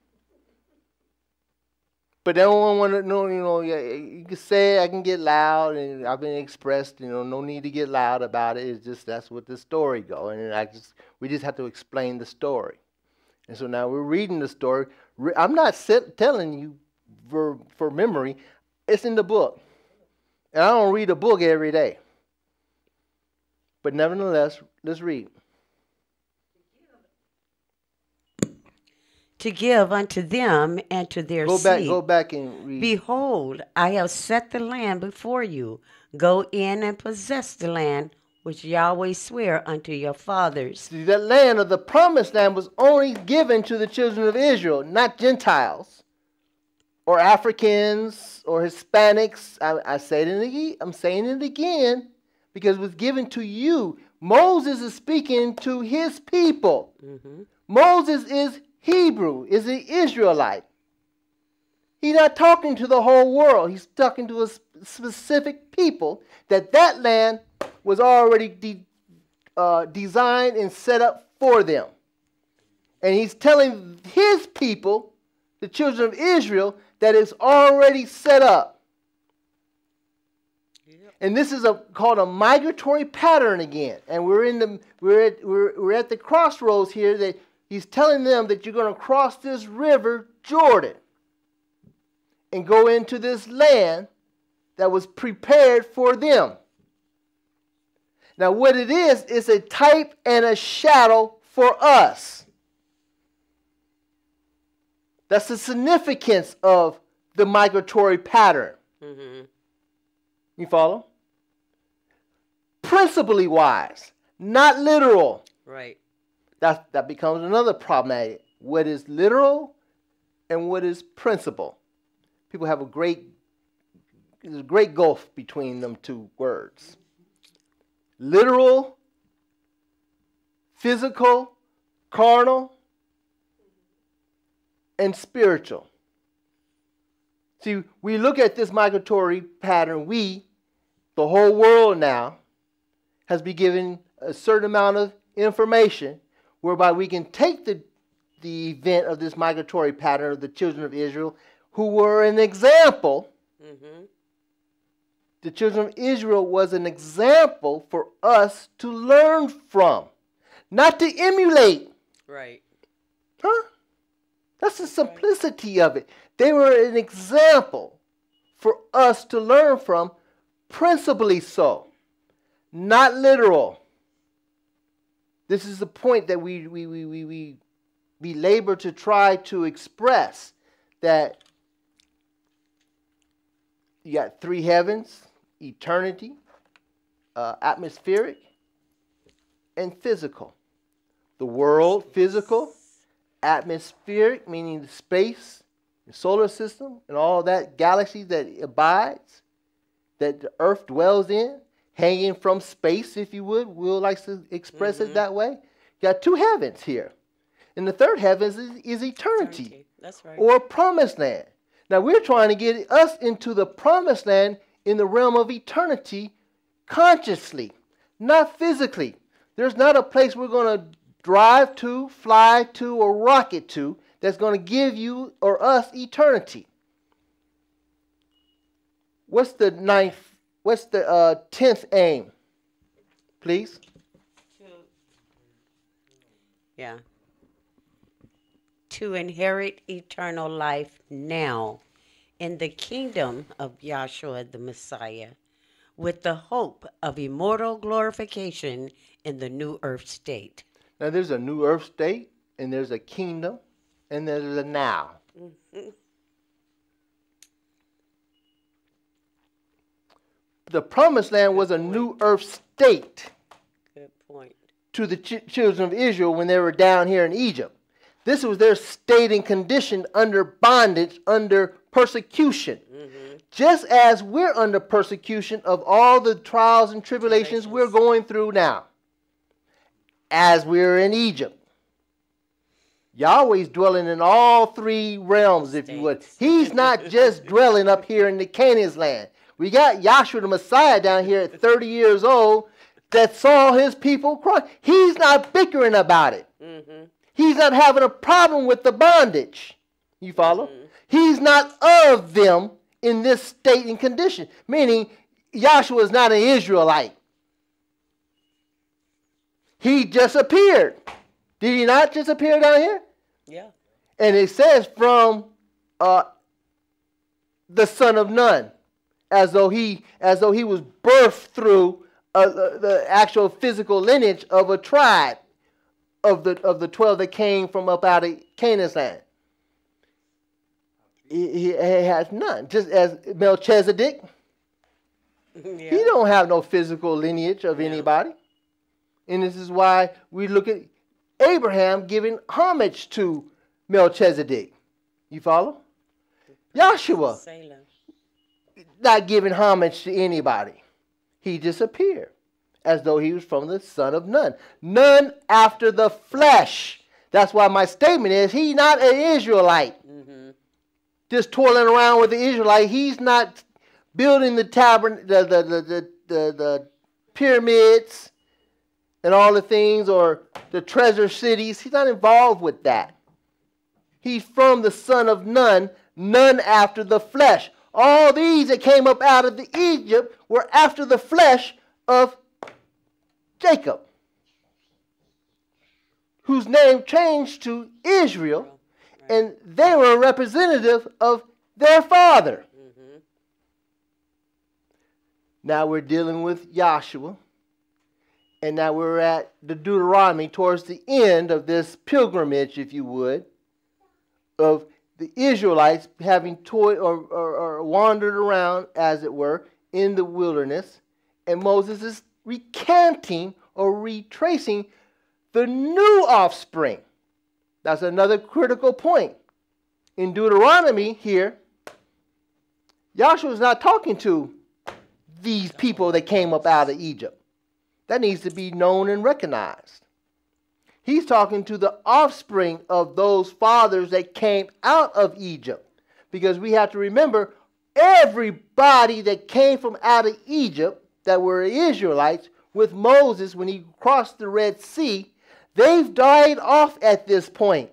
But they don't want to know, you can say it, I can get loud, and I've been expressed, no need to get loud about it. It's just that's what the story goes. And we just have to explain the story. And so now we're reading the story. I'm not telling you for memory. It's in the book. And I don't read a book every day. But nevertheless, let's read. To give unto them and to their seed. Go back and read. Behold, I have set the land before you. Go in and possess the land which Yahweh sware unto your fathers. See, that land of the promised land was only given to the children of Israel, not Gentiles or Africans or Hispanics. I'm saying it again because it was given to you. Moses is speaking to his people. Mm-hmm. Moses is Hebrew, is an Israelite. He's not talking to the whole world. He's talking to a specific people that land was already designed and set up for them. And he's telling his people, the children of Israel, that it's already set up. Yep. And this is called a migratory pattern again. And we're at the crossroads here that he's telling them that you're going to cross this river, Jordan, and go into this land that was prepared for them. Now, what it is a type and a shadow for us. That's the significance of the migratory pattern. Mm-hmm. You follow? Principally wise, not literal. Right. That becomes another problem. What is literal and what is principle? People have there's a great gulf between them two words. Literal, physical, carnal, and spiritual. See, we look at this migratory pattern. The whole world now, has been given a certain amount of information whereby we can take the event of this migratory pattern of the children of Israel, who were an example. Mm-hmm. The children of Israel was an example for us to learn from, not to emulate. Right. Huh? That's the simplicity of it. They were an example for us to learn from, principally so, not literal. This is the point that we labor to try to express, that you got three heavens, eternity, atmospheric, and physical. The world, physical, atmospheric, meaning the space, the solar system, and all that galaxy that abides, that the earth dwells in, hanging from space, if you would. Will likes to express it that way. You got two heavens here. And the third heaven is eternity. That's right. Or promised land. Now we're trying to get us into the promised land in the realm of eternity consciously, not physically. There's not a place we're going to drive to, fly to, or rocket to that's going to give you or us eternity. What's the 10th aim? Please. to inherit eternal life now in the kingdom of Yahshua the Messiah, with the hope of immortal glorification in the new earth state. Now, there's a new earth state, and there's a kingdom, and there's a now. The promised land was a new earth state Good point. to the children of Israel when they were down here in Egypt. This was their state and condition under bondage, under persecution. Just as we're under persecution of all the trials and tribulations we're going through now, as we're in Egypt. Yahweh's dwelling in all three realms, if you would. He's not just dwelling up here in the Canaan's land. We got Yahshua the Messiah down here at 30 years old that saw his people cry. He's not bickering about it. He's not having a problem with the bondage. You follow? He's not of them in this state and condition. Meaning, Yahshua is not an Israelite. He just appeared. Did he not just appear down here? Yeah. And it says from the son of none, as though he was birthed through the actual physical lineage of a tribe of the 12 that came from up out of Canaan's land. He has none. Just as Melchizedek, he don't have no physical lineage of anybody. And this is why we look at Abraham giving homage to Melchizedek. You follow? Yahshua Sailor. not giving homage to anybody. He disappeared as though he was from the son of none. None after the flesh. That's why my statement is he's not an Israelite. Just toiling around with the Israelite. He's not building the the pyramids and all the things, or the treasure cities. He's not involved with that. He's from the son of none, none after the flesh. All these that came up out of the Egypt were after the flesh of Jacob, whose name changed to Israel, and they were a representative of their father. Now we're dealing with Yahshua, and now we're at the Deuteronomy towards the end of this pilgrimage, if you would, of the Israelites having toyed or wandered around, as it were, in the wilderness, and Moses is recanting or retracing the new offspring. That's another critical point. In Deuteronomy here, Yahshua is not talking to these people that came up out of Egypt. That needs to be known and recognized. He's talking to the offspring of those fathers that came out of Egypt. Because we have to remember, everybody that came from out of Egypt that were Israelites with Moses when he crossed the Red Sea, they've died off at this point.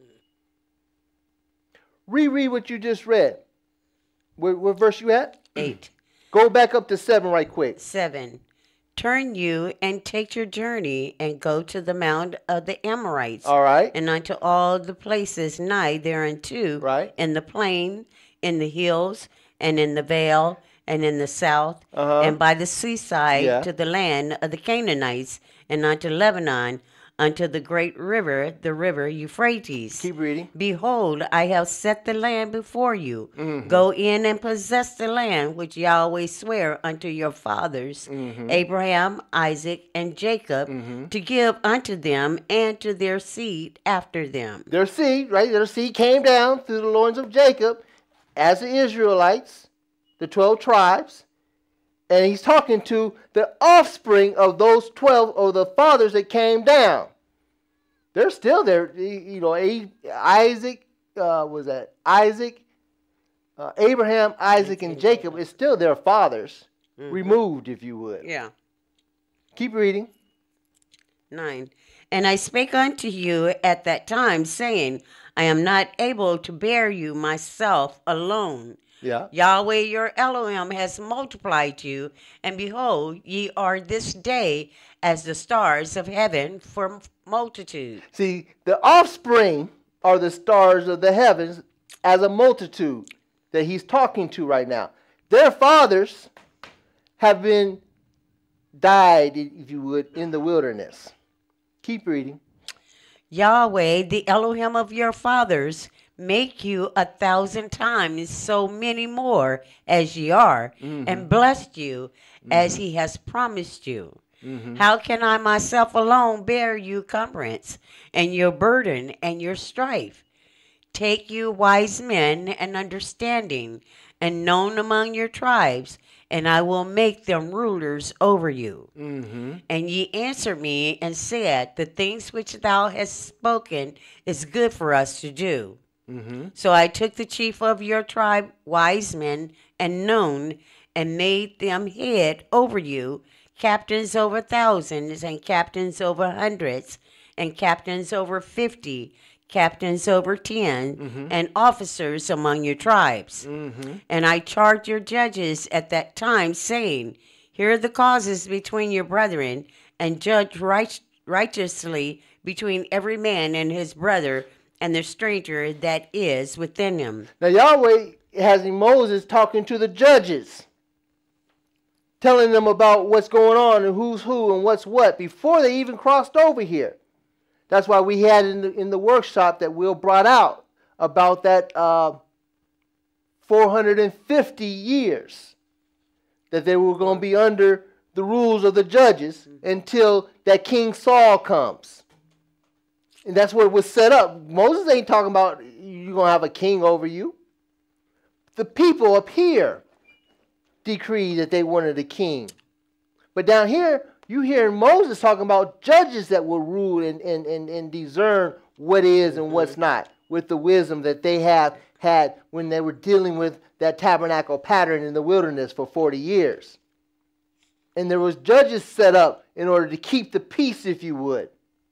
Reread what you just read. What verse you at? 8. Go back up to 7 right quick. 7. Turn you and take your journey and go to the mount of the Amorites. All right. And unto all the places nigh thereunto. Right. In the plain, in the hills, and in the vale, and in the south, and by the seaside to the land of the Canaanites, and unto Lebanon, unto the great river, the river Euphrates. Keep reading. Behold, I have set the land before you. Go in and possess the land which Yahweh sware unto your fathers, Abraham, Isaac, and Jacob, to give unto them and to their seed after them. Their seed, right? Their seed came down through the loins of Jacob as the Israelites, the 12 tribes. And he's talking to the offspring of those 12, or the fathers that came down. They're still there. You know, Isaac, was that Isaac? Abraham, Isaac, and Jacob is still their fathers. Removed, if you would. Yeah. Keep reading. 9. And I spake unto you at that time, saying, I am not able to bear you myself alone. Yeah. Yahweh your Elohim has multiplied you, and behold, ye are this day as the stars of heaven for multitude. See, the offspring are the stars of the heavens as a multitude that he's talking to right now. Their fathers have been died, if you would, in the wilderness. Keep reading. Yahweh, the Elohim of your fathers, make you 1,000 times so many more as ye are, and blessed you as he has promised you. How can I myself alone bear you cumbrance, and your burden, and your strife? Take you wise men and understanding, and known among your tribes, and I will make them rulers over you. And ye answered me and said, the things which thou hast spoken is good for us to do. So I took the chief of your tribe, wise men and known, and made them head over you, captains over thousands, and captains over hundreds, and captains over 50, captains over 10, and officers among your tribes. And I charged your judges at that time, saying, here are the causes between your brethren, and judge righteously between every man and his brother, and the stranger that is within him. Now Yahweh has Moses talking to the judges, telling them about what's going on and who's who and what's what before they even crossed over here. That's why we had in the workshop that Will brought out about that 450 years that they were going to be under the rules of the judges until that King Saul comes. And that's what was set up. Moses ain't talking about you're going to have a king over you. The people up here decreed that they wanted a king. But down here, you hear Moses talking about judges that will rule and discern what is and what's not with the wisdom that they have had when they were dealing with that tabernacle pattern in the wilderness for 40 years. And there was judges set up in order to keep the peace, if you would.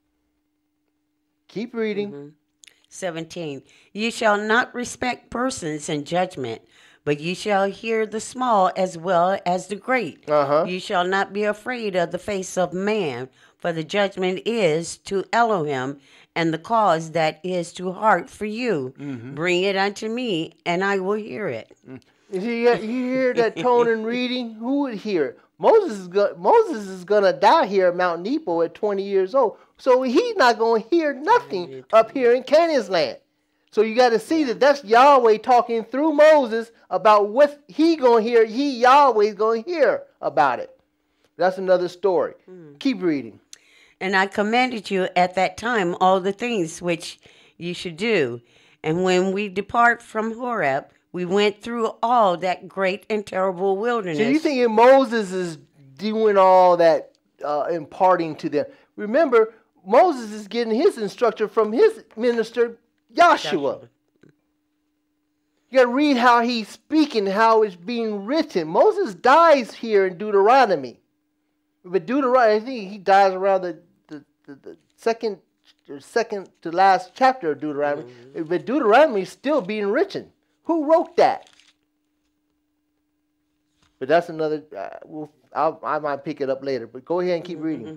Keep reading. 17. Ye shall not respect persons in judgment, but ye shall hear the small as well as the great. Ye shall not be afraid of the face of man, for the judgment is to Elohim, and the cause that is to heart for you. Bring it unto me, and I will hear it. You hear that tone in reading? Who would hear it? Moses is going to die here at Mount Nebo at 20 years old. So he's not going to hear nothing up here in Canaan's land. So you got to see that that's Yahweh talking through Moses about what he going to hear. Yahweh is going to hear about it. That's another story. Keep reading. And I commanded you at that time all the things which you should do. And when we depart from Horeb, we went through all that great and terrible wilderness. So you think Moses is doing all that imparting to them? Remember, Moses is getting his instruction from his minister, Joshua. You got to read how he's speaking, how it's being written. Moses dies here in Deuteronomy. But Deuteronomy, I think he dies around the second to last chapter of Deuteronomy. But Deuteronomy is still being written. Who wrote that? But that's another. I might pick it up later. But go ahead and keep reading.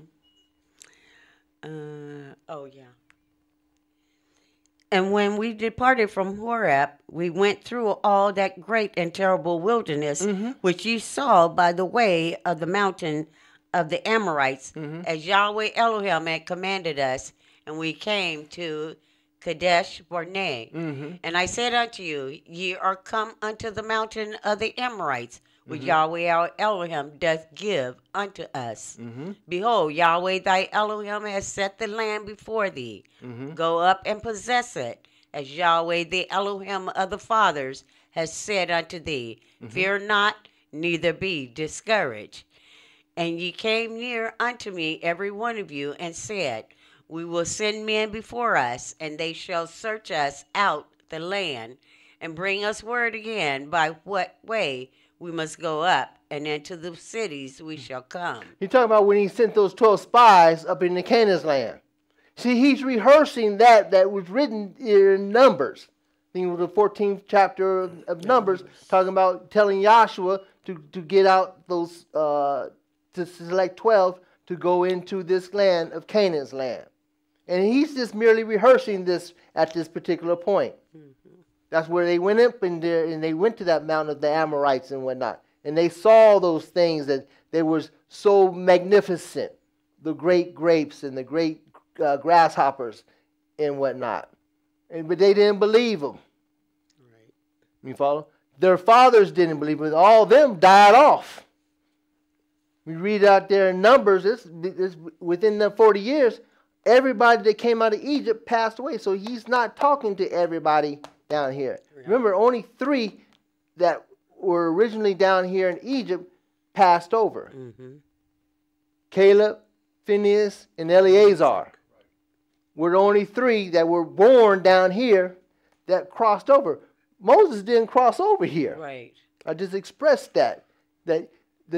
And when we departed from Horeb, we went through all that great and terrible wilderness, which you saw by the way of the mountain of the Amorites, as Yahweh Elohim had commanded us. And we came to Kadesh Barnea. And I said unto you, ye are come unto the mountain of the Amorites, which Yahweh our Elohim doth give unto us. Behold, Yahweh thy Elohim has set the land before thee. Go up and possess it, as Yahweh the Elohim of the fathers has said unto thee. Fear not, neither be discouraged. And ye came near unto me, every one of you, and said, we will send men before us, and they shall search us out the land, and bring us word again by what way we must go up, and into the cities we shall come. You're talking about when he sent those 12 spies up into Canaan's land. See, he's rehearsing that was written in Numbers. I think it was the 14th chapter of Numbers, talking about telling Joshua to get out those, to select 12 to go into this land of Canaan's land. And he's just merely rehearsing this at this particular point. That's where they went up in there, and they went to that mountain of the Amorites and whatnot. And they saw those things that they were so magnificent, the great grapes and the great grasshoppers and whatnot. But they didn't believe them. Right. You follow? Their fathers didn't believe it. All of them died off. We read out there in Numbers, it's within the 40 years, everybody that came out of Egypt passed away. So he's not talking to everybody down here. Right. Remember, only 3 that were originally down here in Egypt passed over. Caleb, Phineas, and Eleazar were the only 3 that were born down here that crossed over. Moses didn't cross over here. Right. I just expressed that they're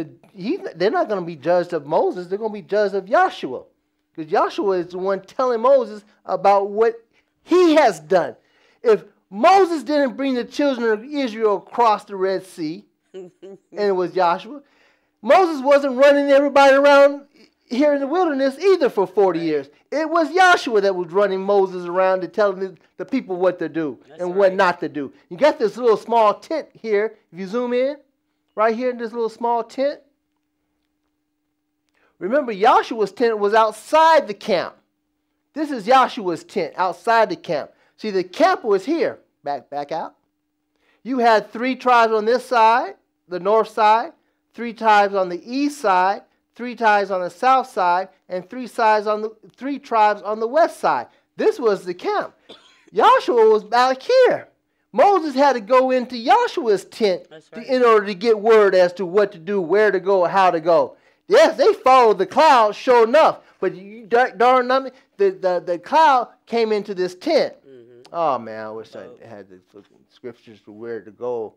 not going to be judged of Moses. They're going to be judged of Joshua. Because Joshua is the one telling Moses about what he has done. If Moses didn't bring the children of Israel across the Red Sea, and it was Joshua, Moses wasn't running everybody around here in the wilderness either for 40 years. It was Joshua that was running Moses around and telling the people what to do and what not to do. You got this little small tent here. If you zoom in, right here in this little small tent. Remember, Joshua's tent was outside the camp. This is Joshua's tent outside the camp. See, the camp was here. Back out. You had 3 tribes on this side, the north side, 3 tribes on the east side, 3 tribes on the south side, and 3 tribes on the west side. This was the camp. Joshua was back here. Moses had to go into Joshua's tent in order to get word as to what to do, where to go, how to go. Yes, they followed the cloud, sure enough. But darn nothing, the cloud came into this tent. Oh, man, I wish I had the scriptures for where to go.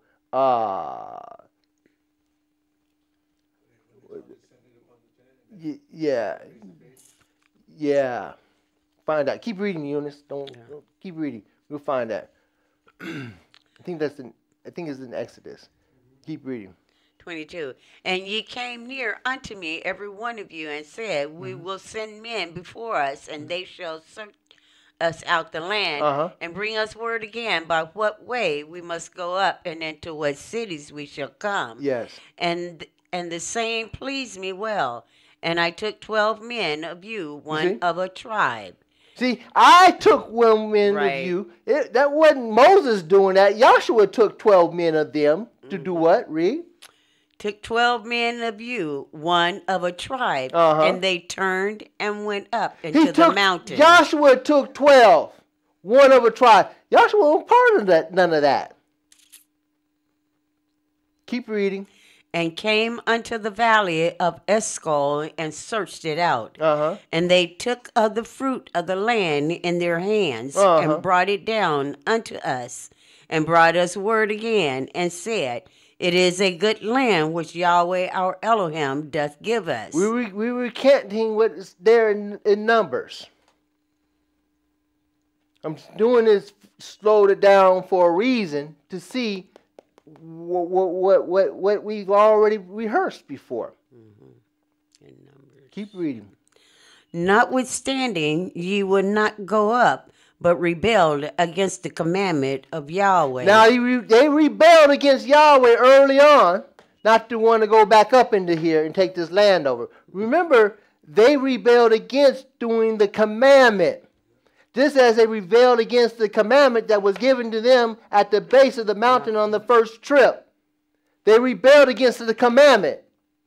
Yeah. Find out. Keep reading, Eunice. Don't keep reading. We'll find that. I think it's in Exodus. Keep reading. 22. And ye came near unto me, every one of you, and said, we will send men before us, and they shall search us out the land, and bring us word again by what way we must go up, and into what cities we shall come. Yes. And the same pleased me well. And I took 12 men of you, one of a tribe. See, I took 12 men of you. That wasn't Moses doing that. Joshua took 12 men of them to do what? Read. Took 12 men of you, one of a tribe, and they turned and went up into the mountain. Joshua took 12, one of a tribe. Joshua wasn't part of that, none of that. Keep reading. And came unto the valley of Eshcol and searched it out. And they took of the fruit of the land in their hands and brought it down unto us, and brought us word again, and said, it is a good land which Yahweh our Elohim doth give us. We recanting what is there in Numbers. I'm doing this, slowed it down for a reason, to see what we've already rehearsed before. In Numbers. Keep reading. Notwithstanding, ye would not go up, but rebelled against the commandment of Yahweh. Now, they rebelled against Yahweh early on, not to want to go back up into here and take this land over. Remember, they rebelled against doing the commandment. Just as they rebelled against the commandment that was given to them at the base of the mountain on the first trip. They rebelled against the commandment.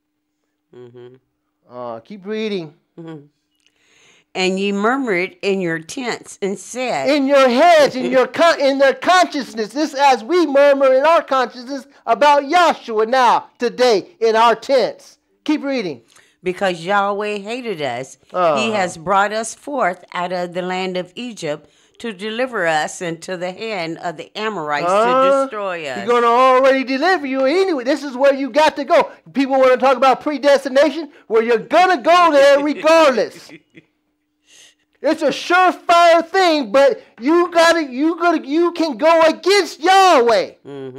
Keep reading. And ye murmured in your tents and said, in your heads, in their consciousness, this as we murmur in our consciousness about Joshua now, today, in our tents. Keep reading. Because Yahweh hated us, he has brought us forth out of the land of Egypt to deliver us into the hand of the Amorites to destroy us. He's going to already deliver you anyway. This is where you got to go. People want to talk about predestination. Well, you're going to go there regardless. It's a surefire thing, but you can go against Yahweh.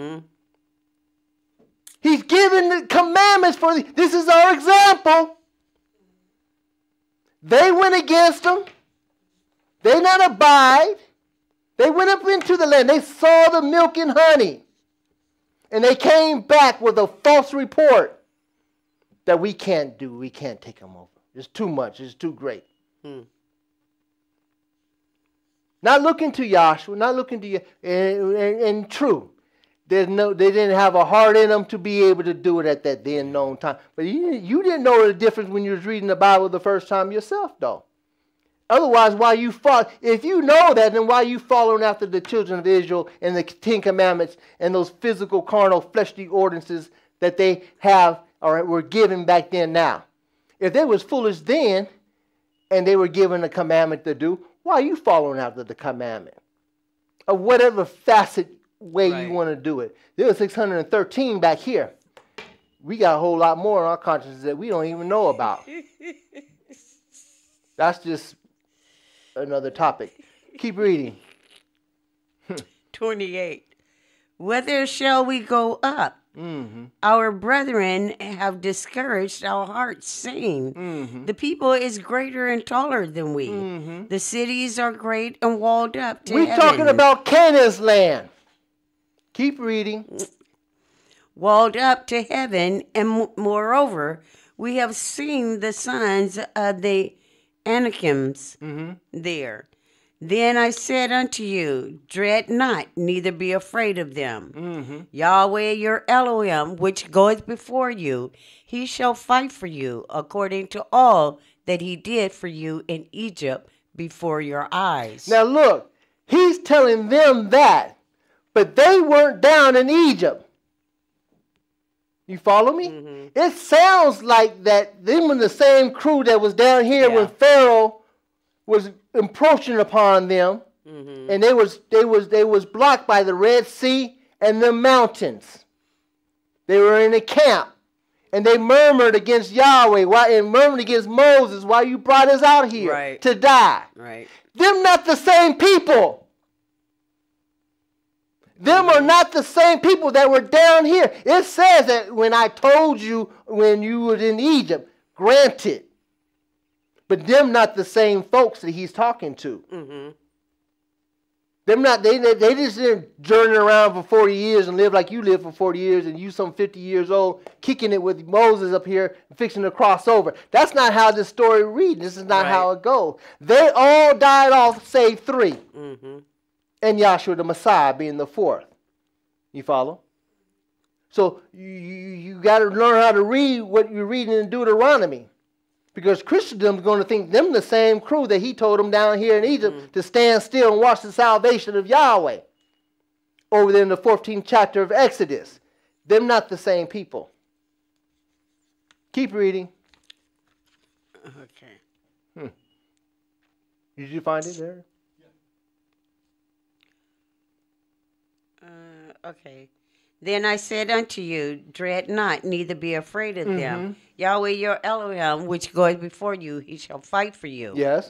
He's given the commandments for this is our example. They went against him. They not abide. They went up into the land. They saw the milk and honey. And they came back with a false report that we can't do. We can't take them over. It's too much. It's too great. Not looking to Yahshua, not looking to you. And true, they didn't have a heart in them to be able to do it at that then known time. But you didn't know the difference when you was reading the Bible the first time yourself, though. Otherwise, why you follow? If you know that, then why you following after the children of Israel and the 10 Commandments and those physical, carnal, fleshly ordinances that they have or were given back then now? If they was foolish then and they were given a commandment to do, why are you following after the commandment? Of whatever facet way you want to do it. There was 613 back here. We got a whole lot more in our consciousness that we don't even know about. That's just another topic. Keep reading. 28. Whither shall we go up? Our brethren have discouraged our hearts, saying, the people is greater and taller than we. The cities are great and walled up to We're heaven. talking about Canaan's land. Keep reading. Walled up to heaven, and moreover, we have seen the sons of the Anakims there. Then I said unto you, dread not, neither be afraid of them. Yahweh your Elohim, which goeth before you, he shall fight for you, according to all that he did for you in Egypt before your eyes. Now look, he's telling them that, but they weren't down in Egypt. You follow me? It sounds like that them were the same crew that was down here when Pharaoh was approaching upon them, and they was blocked by the Red Sea and the mountains. They were in a camp, and they murmured against Yahweh and murmured against Moses, why you brought us out here to die. Them not the same people. Them are not the same people that were down here. It says that when I told you when you were in Egypt, granted. But them not the same folks that he's talking to. Them not, they just didn't journey around for 40 years and live like you lived for 40 years and you some 50 years old kicking it with Moses up here fixing to cross over. That's not how this story reads. This is not how it goes. They all died off save 3. And Yahshua the Messiah being the 4th. You follow? So you got to learn how to read what you're reading in Deuteronomy. Because Christendom is going to think them the same crew that he told them down here in Egypt to stand still and watch the salvation of Yahweh. Over there in the 14th chapter of Exodus. Them not the same people. Keep reading. Okay. Did you find it there? Okay. Then I said unto you, dread not, neither be afraid of them. Yahweh your Elohim, which goeth before you, he shall fight for you. Yes.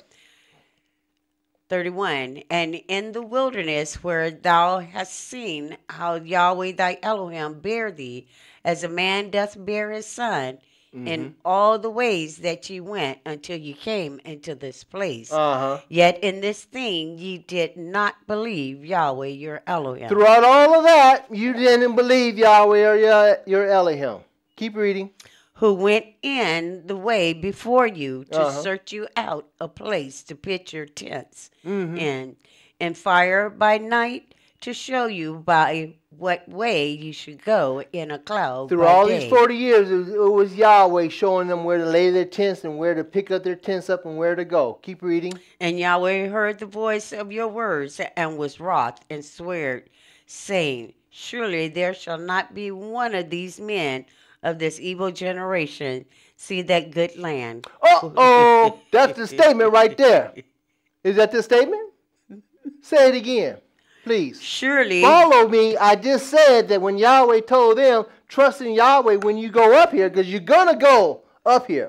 31. And in the wilderness where thou hast seen how Yahweh thy Elohim bare thee, as a man doth bear his son, in all the ways that ye went until ye came into this place. Yet in this thing ye did not believe Yahweh your Elohim. Throughout all of that, you didn't believe Yahweh or your Elohim. Keep reading. Who went in the way before you to search you out a place to pitch your tents in, and fire by night to show you by what way you should go in a cloud. Through all these 40 years, it was Yahweh showing them where to lay their tents and where to pick up their tents up and where to go. Keep reading. And Yahweh heard the voice of your words and was wroth and swore, saying, surely there shall not be one of these men of this evil generation see that good land. Uh-oh, that's the statement right there. Is that the statement? Say it again. Please. Surely. Follow me. I just said that when Yahweh told them, trust in Yahweh when you go up here, because you're going to go up here.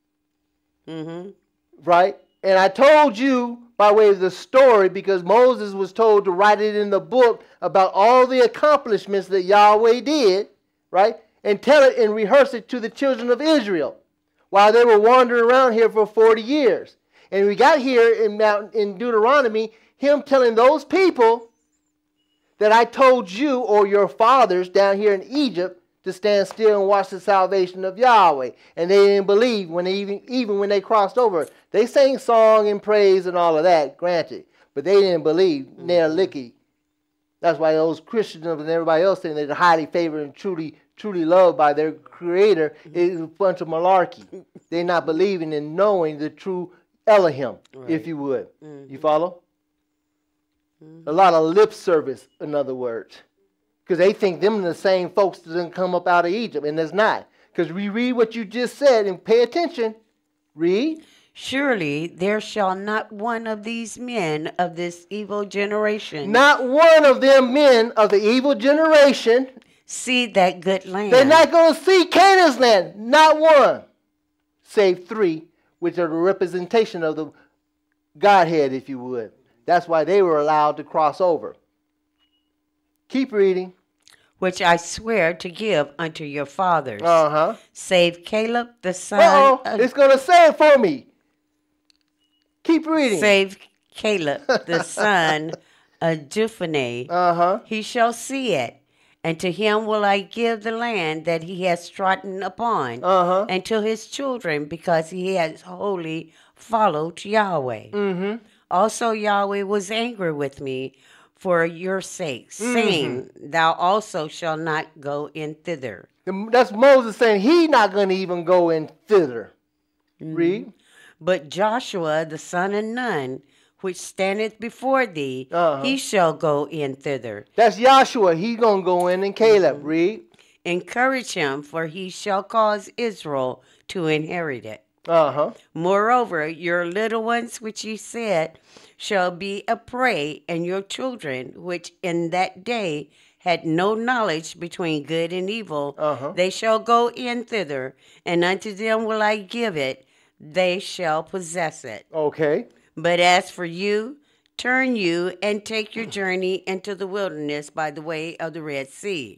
Right? And I told you by way of the story, because Moses was told to write it in the book about all the accomplishments that Yahweh did, right? And tell it and rehearse it to the children of Israel while they were wandering around here for 40 years. And we got here in Deuteronomy, him telling those people that I told you or your fathers down here in Egypt to stand still and watch the salvation of Yahweh. And they didn't believe when they even when they crossed over. They sang song and praise and all of that, granted. But they didn't believe. They're licky. That's why those Christians and everybody else saying they're highly favored and truly loved by their Creator is a bunch of malarkey. They're not believing and knowing the true Elohim, if you would. You follow? A lot of lip service, in other words. Because they think them the same folks that didn't come up out of Egypt, and it's not. Because we read what you just said and pay attention. Read. Surely there shall not one of these men of this evil generation, not one of them men of the evil generation, see that good land. They're not going to see Canaan's land. Not one. Save 3, which are the representation of the Godhead, if you would. That's why they were allowed to cross over. Keep reading. Which I swear to give unto your fathers. Save Caleb the son of... It's going to say it for me. Keep reading. Save Caleb the son of Jephunneh. He shall see it. And to him will I give the land that he has trodden upon. And to his children, because he has wholly followed Yahweh. Also Yahweh was angry with me for your sake, saying, thou also shalt not go in thither. That's Moses saying he's not going to even go in thither. Read. But Joshua the son of Nun, which standeth before thee, he shall go in thither. That's Joshua. He's going to go in, and Caleb. Read. Encourage him, for he shall cause Israel to inherit it. Moreover, your little ones which ye said shall be a prey, and your children which in that day had no knowledge between good and evil, they shall go in thither, and unto them will I give it, they shall possess it. Okay. But as for you, turn you and take your journey into the wilderness by the way of the Red Sea.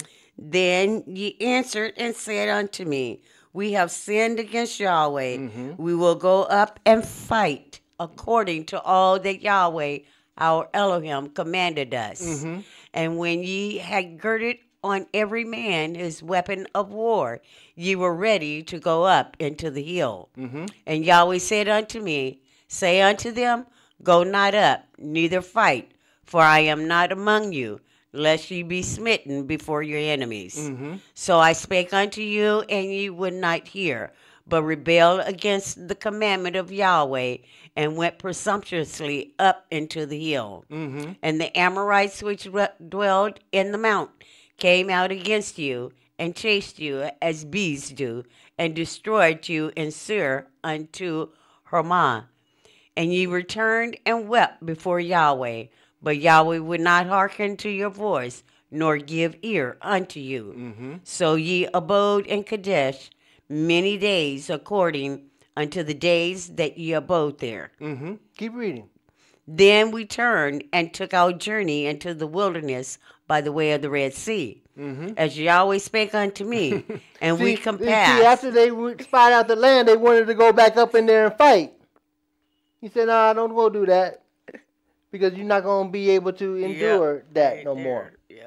Then ye answered and said unto me, we have sinned against Yahweh. We will go up and fight according to all that Yahweh, our Elohim, commanded us. And when ye had girded on every man his weapon of war, ye were ready to go up into the hill. And Yahweh said unto me, say unto them, go not up, neither fight, for I am not among you, lest ye be smitten before your enemies. So I spake unto you, and ye would not hear, but rebelled against the commandment of Yahweh, and went presumptuously up into the hill. And the Amorites which dwelled in the mount came out against you, and chased you as bees do, and destroyed you in Seir unto Hormah. And ye returned and wept before Yahweh, but Yahweh would not hearken to your voice, nor give ear unto you. So ye abode in Kadesh many days, according unto the days that ye abode there. Keep reading. Then we turned and took our journey into the wilderness by the way of the Red Sea, as Yahweh spake unto me, and we compassed. See, after they spied out the land, they wanted to go back up in there and fight. He said, nah, don't go do that, because you're not going to be able to endure that no more.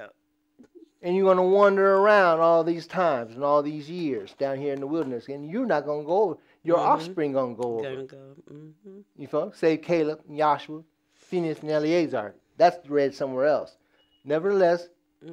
And you're going to wander around all these times and all these years down here in the wilderness, and you're not going to go over. Your offspring going to go over. You follow? Say Caleb, and Joshua, Phinehas, and Eleazar. That's read somewhere else. Nevertheless,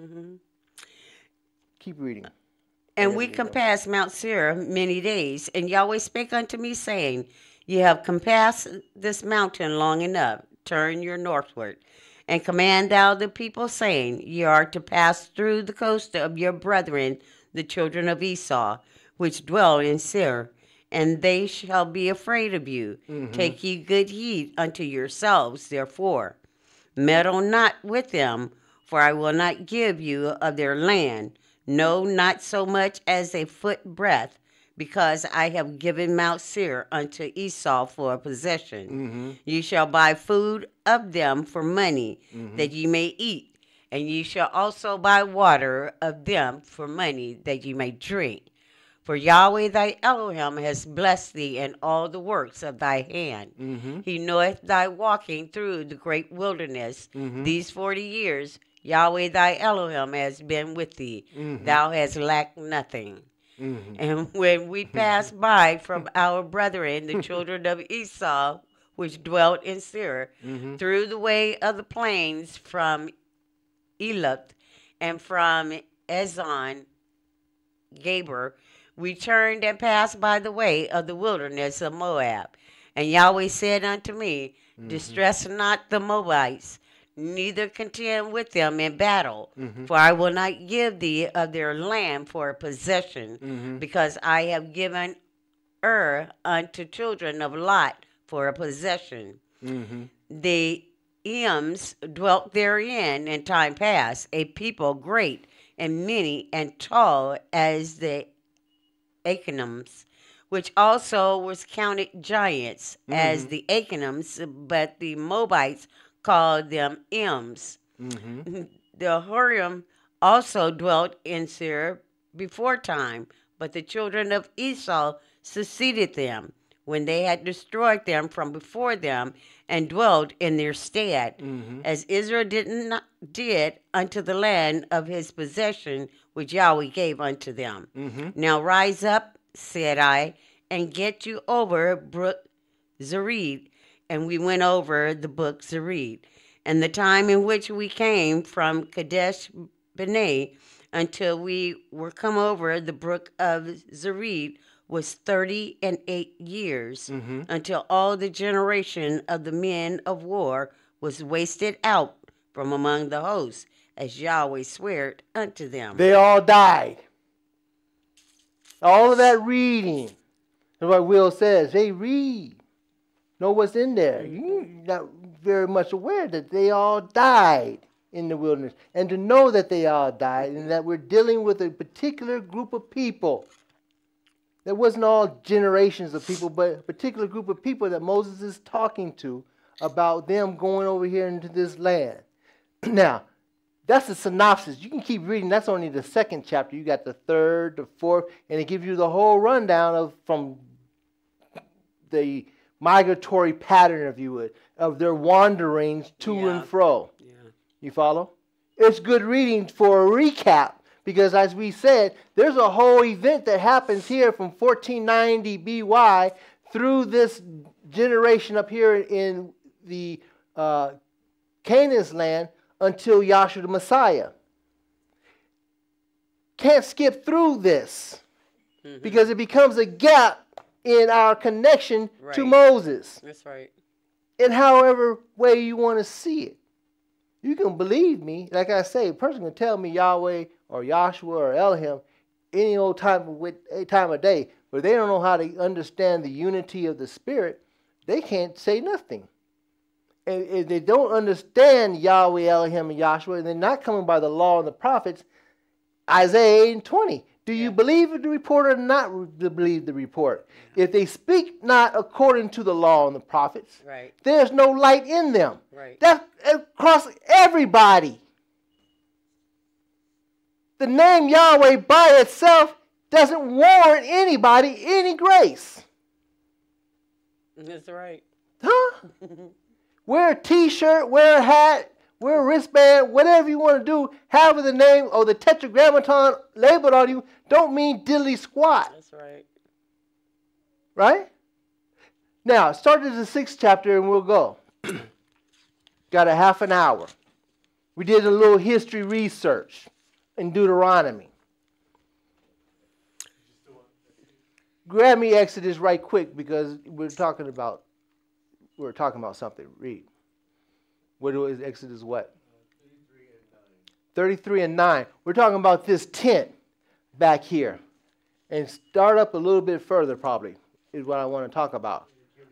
keep reading. And we compassed Mount Seir many days, and Yahweh spake unto me, saying, ye have compassed this mountain long enough. Turn your northward, and command thou the people, saying, ye are to pass through the coast of your brethren, the children of Esau, which dwell in Seir, and they shall be afraid of you. Take ye good heed unto yourselves, therefore. Meddle not with them, for I will not give you of their land, no, not so much as a foot breadth, because I have given Mount Seir unto Esau for a possession. Ye shall buy food of them for money, that ye may eat, and ye shall also buy water of them for money, that ye may drink. For Yahweh thy Elohim has blessed thee in all the works of thy hand. Mm-hmm. He knoweth thy walking through the great wilderness. Mm-hmm. These 40 years Yahweh thy Elohim has been with thee. Mm-hmm. Thou hast lacked nothing. Mm-hmm. And when we passed by from our brethren, the children of Esau, which dwelt in Seir, Mm-hmm. through the way of the plains from Eloth and from Ezon Gaber, we turned and passed by the way of the wilderness of Moab. And Yahweh said unto me, Distress not the Moabites, neither contend with them in battle, for I will not give thee of their land for a possession, because I have given unto children of Lot for a possession. Mm-hmm. The Ems dwelt therein in time past, a people great and many and tall as the Acanims, which also was counted giants as the Acanims, but the Moabites called them Ems. Mm-hmm. The Horim also dwelt in Seir before time, but the children of Esau succeeded them when they had destroyed them from before them and dwelled in their stead, as Israel did unto the land of his possession which Yahweh gave unto them. Now rise up, said I, and get you over brook Zered. And we went over the brook Zered. And the time in which we came from Kadesh Barnea until we were come over the brook of Zered was 38 years, until all the generation of the men of war was wasted out from among the hosts, as Yahweh sware unto them. They all died. All of that reading. That's what Will says. They read. Know what's in there. You're not very much aware that they all died in the wilderness. And to know that they all died and that we're dealing with a particular group of people. There wasn't all generations of people, but a particular group of people that Moses is talking to about them going over here into this land. Now, that's a synopsis. You can keep reading. That's only the second chapter. You got the third, the fourth, and it gives you the whole rundown of from the migratory pattern, if you would, of their wanderings to and fro. Yeah. You follow? It's good reading for a recap. Because as we said, there's a whole event that happens here from 1490 BY through this generation up here in the Canaan's land until Yahshua the Messiah. Can't skip through this because it becomes a gap in our connection to Moses. That's right. In however way you want to see it. You can believe me. Like I say, a person can tell me Yahweh or Yahshua or Elohim any old time of day, but they don't know how to understand the unity of the Spirit. They can't say nothing. And if they don't understand Yahweh, Elohim, and Yahshua, and they're not coming by the law and the prophets, Isaiah 8 and 20. Do you believe the report or not believe the report? If they speak not according to the law and the prophets, there's no light in them. That's across everybody. The name Yahweh by itself doesn't warrant anybody any grace. That's right. Huh? Wear a t-shirt, wear a hat, wear a wristband, whatever you want to do, have the name or the tetragrammaton labeled on you, don't mean diddly squat. That's right. Right? Now, start at the 6th chapter and we'll go. Got a half an hour. We did a little history research in Deuteronomy. Grab me Exodus right quick because we're talking about something. Read. What is Exodus what? 33 and 9. We're talking about this tent back here. And start up a little bit further probably is what I want to talk about.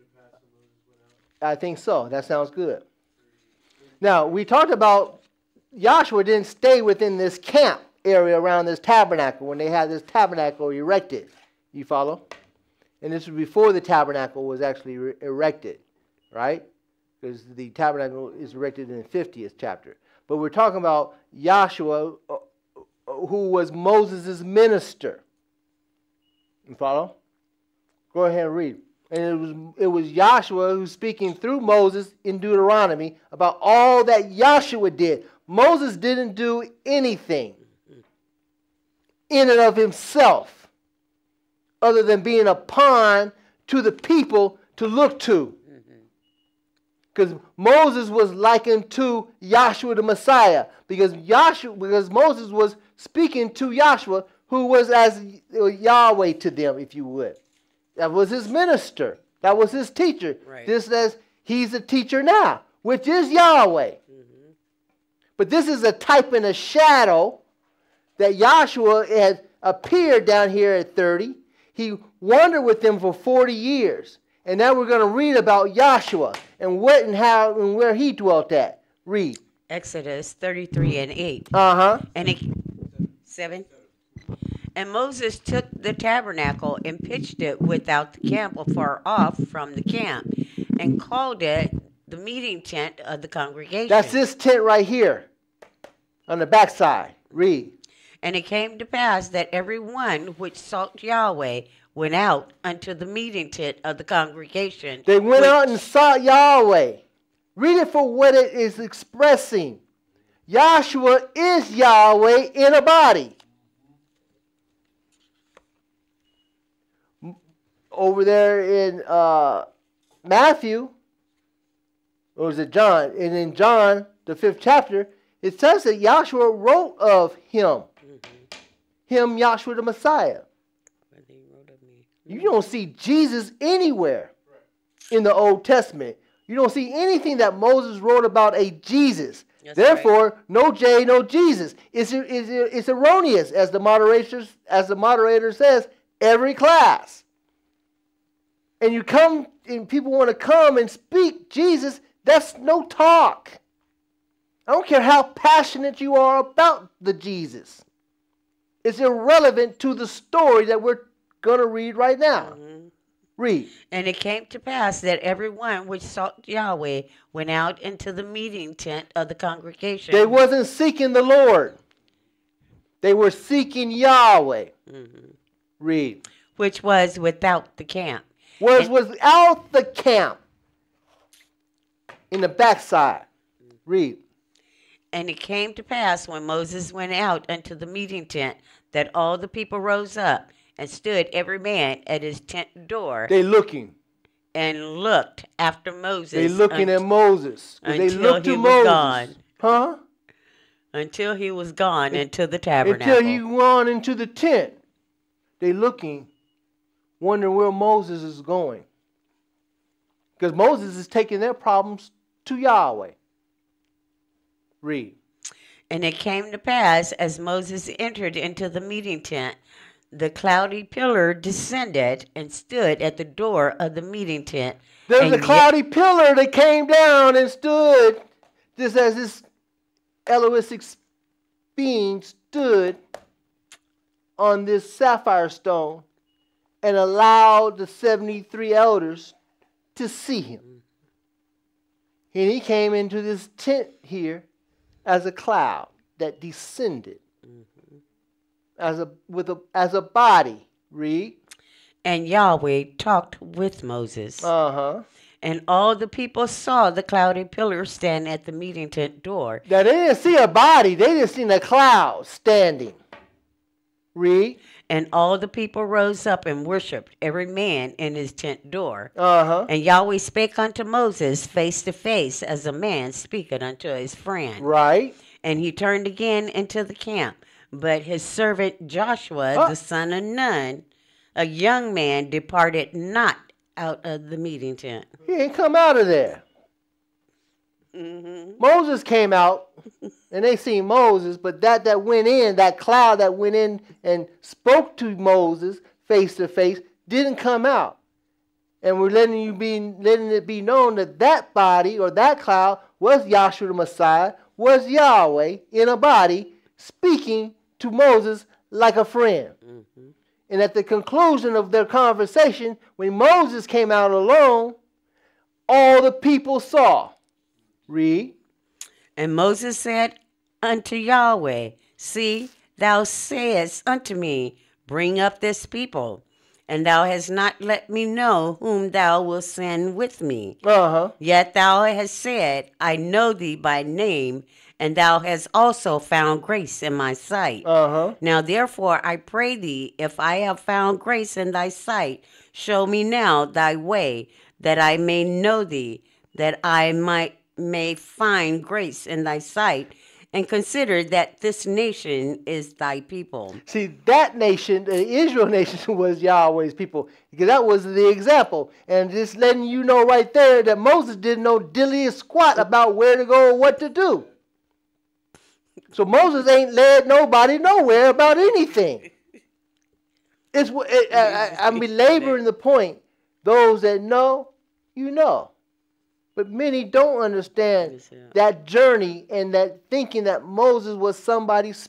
I think so. That sounds good. Now, we talked about Joshua didn't stay within this camp area around this tabernacle when they had this tabernacle erected. You follow? And this was before the tabernacle was actually erected, right? Because the tabernacle is erected in the 50th chapter. But we're talking about Joshua, who was Moses' minister. You follow? Go ahead and read. And it was Joshua who's speaking through Moses in Deuteronomy about all that Joshua did. Moses didn't do anything in and of himself other than being a pawn to the people to look to. Because Moses was likened to Joshua the Messiah. Because Moses was speaking to Joshua, who was as Yahweh to them, if you would. That was his minister. That was his teacher. Right. Just as he's a teacher now, which is Yahweh. But this is a type and a shadow that Joshua had appeared down here at 30. He wandered with them for 40 years. And now we're going to read about Joshua and what and how and where he dwelt at. Read. Exodus 33 and 8. Uh-huh. 7. And Moses took the tabernacle and pitched it without the camp afar off from the camp, and called it the meeting tent of the congregation. That's this tent right here on the backside. Read. And it came to pass that every one which sought Yahweh went out unto the meeting tent of the congregation. They went out and sought Yahweh. Read it for what it is expressing. Joshua is Yahweh in a body. Over there in Matthew, or was it John? And in John, the 5th chapter, it says that Joshua wrote of him. Him, Joshua the Messiah. You don't see Jesus anywhere in the Old Testament. You don't see anything that Moses wrote about a Jesus. That's Therefore, right. no J, no Jesus. It's erroneous, as the moderator says, every class. And you come, and people want to come and speak Jesus, that's no talk. I don't care how passionate you are about the Jesus. It's irrelevant to the story that we're going to read right now. Read. And it came to pass that every one which sought Yahweh went out into the meeting tent of the congregation. They wasn't seeking the Lord. They were seeking Yahweh. Read. Which was without the camp. Was without the camp. In the backside. Read. And it came to pass when Moses went out unto the meeting tent that all the people rose up and stood every man at his tent door. They looking. And looked after Moses. They looking at Moses. They looked to Moses. Gone. Huh? Until he was gone into the tabernacle. Until he gone into the tent. They looking, wondering where Moses is going. Because Moses is taking their problems to Yahweh. Read. And it came to pass, as Moses entered into the meeting tent, the cloudy pillar descended and stood at the door of the meeting tent. There's a cloudy pillar that came down and stood, just as this Elohim being stood on this sapphire stone and allowed the 73 elders to see him. And he came into this tent here as a cloud that descended as a body. Read. And Yahweh talked with Moses. And all the people saw the cloudy pillar stand at the meeting tent door. Now they didn't see a body, they just seen a cloud standing. Read. And all the people rose up and worshipped, every man in his tent door. And Yahweh spake unto Moses face to face, as a man speaketh unto his friend. Right. And he turned again into the camp. But his servant Joshua, the son of Nun, a young man, departed not out of the meeting tent. He ain't come out of there. Moses came out, and they seen Moses, but that went in, that cloud that went in and spoke to Moses face to face, didn't come out. And we're letting it be known that that body or that cloud was Yahshua the Messiah, was Yahweh in a body speaking to Moses like a friend. And at the conclusion of their conversation, when Moses came out alone, all the people saw. Read. And Moses said unto Yahweh, See, thou sayest unto me, bring up this people. and thou hast not let me know whom thou wilt send with me. Uh-huh. Yet thou hast said, I know thee by name, and thou hast also found grace in my sight. Uh-huh. Now therefore I pray thee, if I have found grace in thy sight, show me now thy way, that I may know thee, that I may find grace in thy sight, and consider that this nation is thy people. See, that nation, the Israel nation, was Yahweh's people, because that was the example. And just letting you know right there that Moses didn't know dilly squat about where to go or what to do. So Moses ain't led nobody nowhere about anything. I'm belaboring the point. Those that know, you know. But many don't understand that journey and that thinking that Moses was somebody's,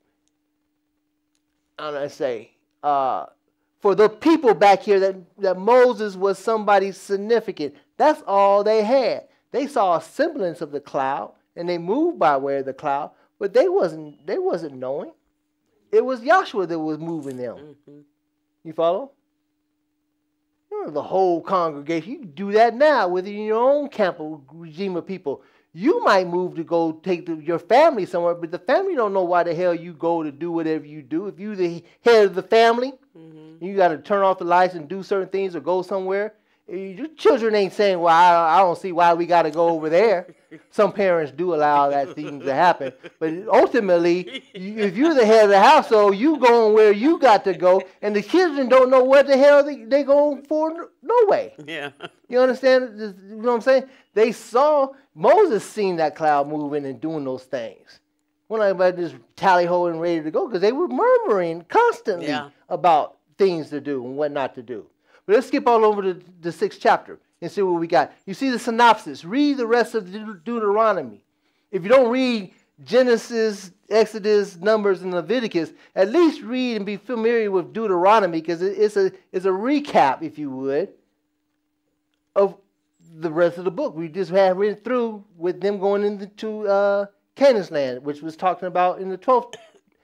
for the people back here, that Moses was somebody significant. That's all they had. They saw a semblance of the cloud, and they moved by way of the cloud, but they wasn't knowing. It was Joshua that was moving them. Mm-hmm. You follow? The whole congregation. You can do that now within your own camp or regime of people. You might move to go take your family somewhere, but the family don't know why the hell you go to do whatever you do. If you're the head of the family, you got to turn off the lights and do certain things or go somewhere. Your children ain't saying, well, I don't see why we got to go over there. Some parents do allow that thing to happen. But ultimately, if you're the head of the household, you going where you got to go, and the children don't know what the hell they going for no way. Yeah. You understand? You know what I'm saying? They saw, Moses seen that cloud moving and doing those things. When everybody just tally-ho and ready to go, because they were murmuring constantly about things to do and what not to do. But let's skip all over to the 6th chapter and see what we got. You see the synopsis. Read the rest of Deuteronomy. If you don't read Genesis, Exodus, Numbers, and Leviticus, at least read and be familiar with Deuteronomy, because it's a recap, if you would, of the rest of the book. We just have written through with them going into Canaan's land, which was talking about in the 12th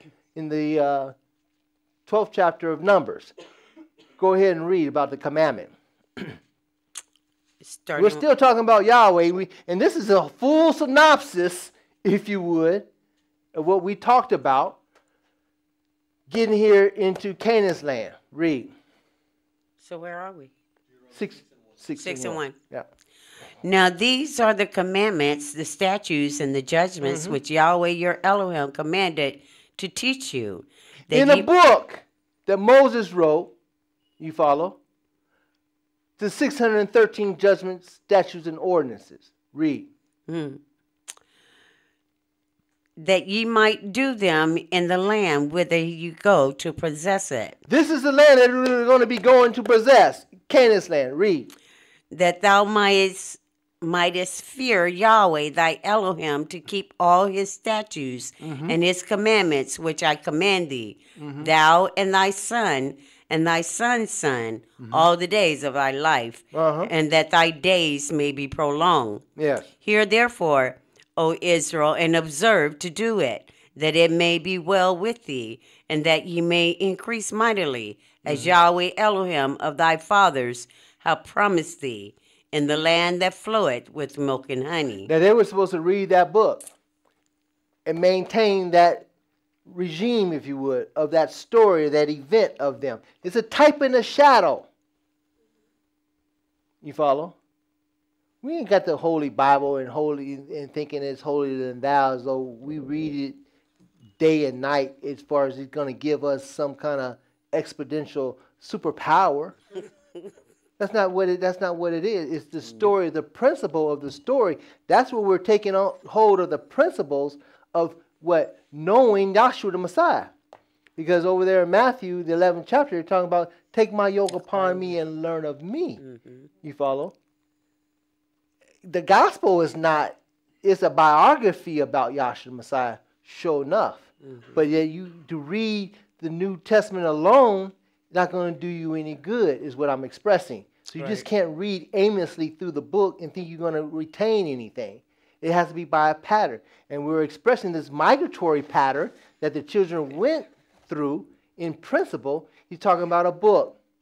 chapter of Numbers. Go ahead and read about the commandment. We're still talking about Yahweh, and this is a full synopsis, if you would, of what we talked about getting here into Canaan's land. Read. So where are we? 6 and 1. Yeah. Now these are the commandments, the statutes, and the judgments which Yahweh your Elohim commanded to teach you. In a book that Moses wrote, you follow? The 613 judgments, statutes, and ordinances. Read. That ye might do them in the land whither you go to possess it. This is the land that we're going to be going to possess. Canaan's land. Read. That thou mightest fear Yahweh thy Elohim to keep all his statutes and his commandments which I command thee, thou and thy son and thy son's son, all the days of thy life, and that thy days may be prolonged. Yes. Hear therefore, O Israel, and observe to do it, that it may be well with thee, and that ye may increase mightily, as Yahweh Elohim of thy fathers have promised thee, in the land that floweth with milk and honey. Now they were supposed to read that book and maintain that regime, if you would, of that story, that event of them. It's a type and a shadow. You follow? We ain't got the Holy Bible and thinking it's holier than thou, as though we read it day and night as far as it's going to give us some kind of exponential superpower. That's not what it is. It's the story, the principle of the story. That's what we're taking hold of, the principles of what? Knowing Yahshua the Messiah. Because over there in Matthew, the 11th chapter, they're talking about, take my yoke upon me and learn of me. You follow? The gospel is not, it's a biography about Yahshua the Messiah, sure enough. But yet to read the New Testament alone, not going to do you any good, is what I'm expressing. So you just can't read aimlessly through the book and think you're going to retain anything. It has to be by a pattern. And we're expressing this migratory pattern that the children went through in principle. He's talking about a book.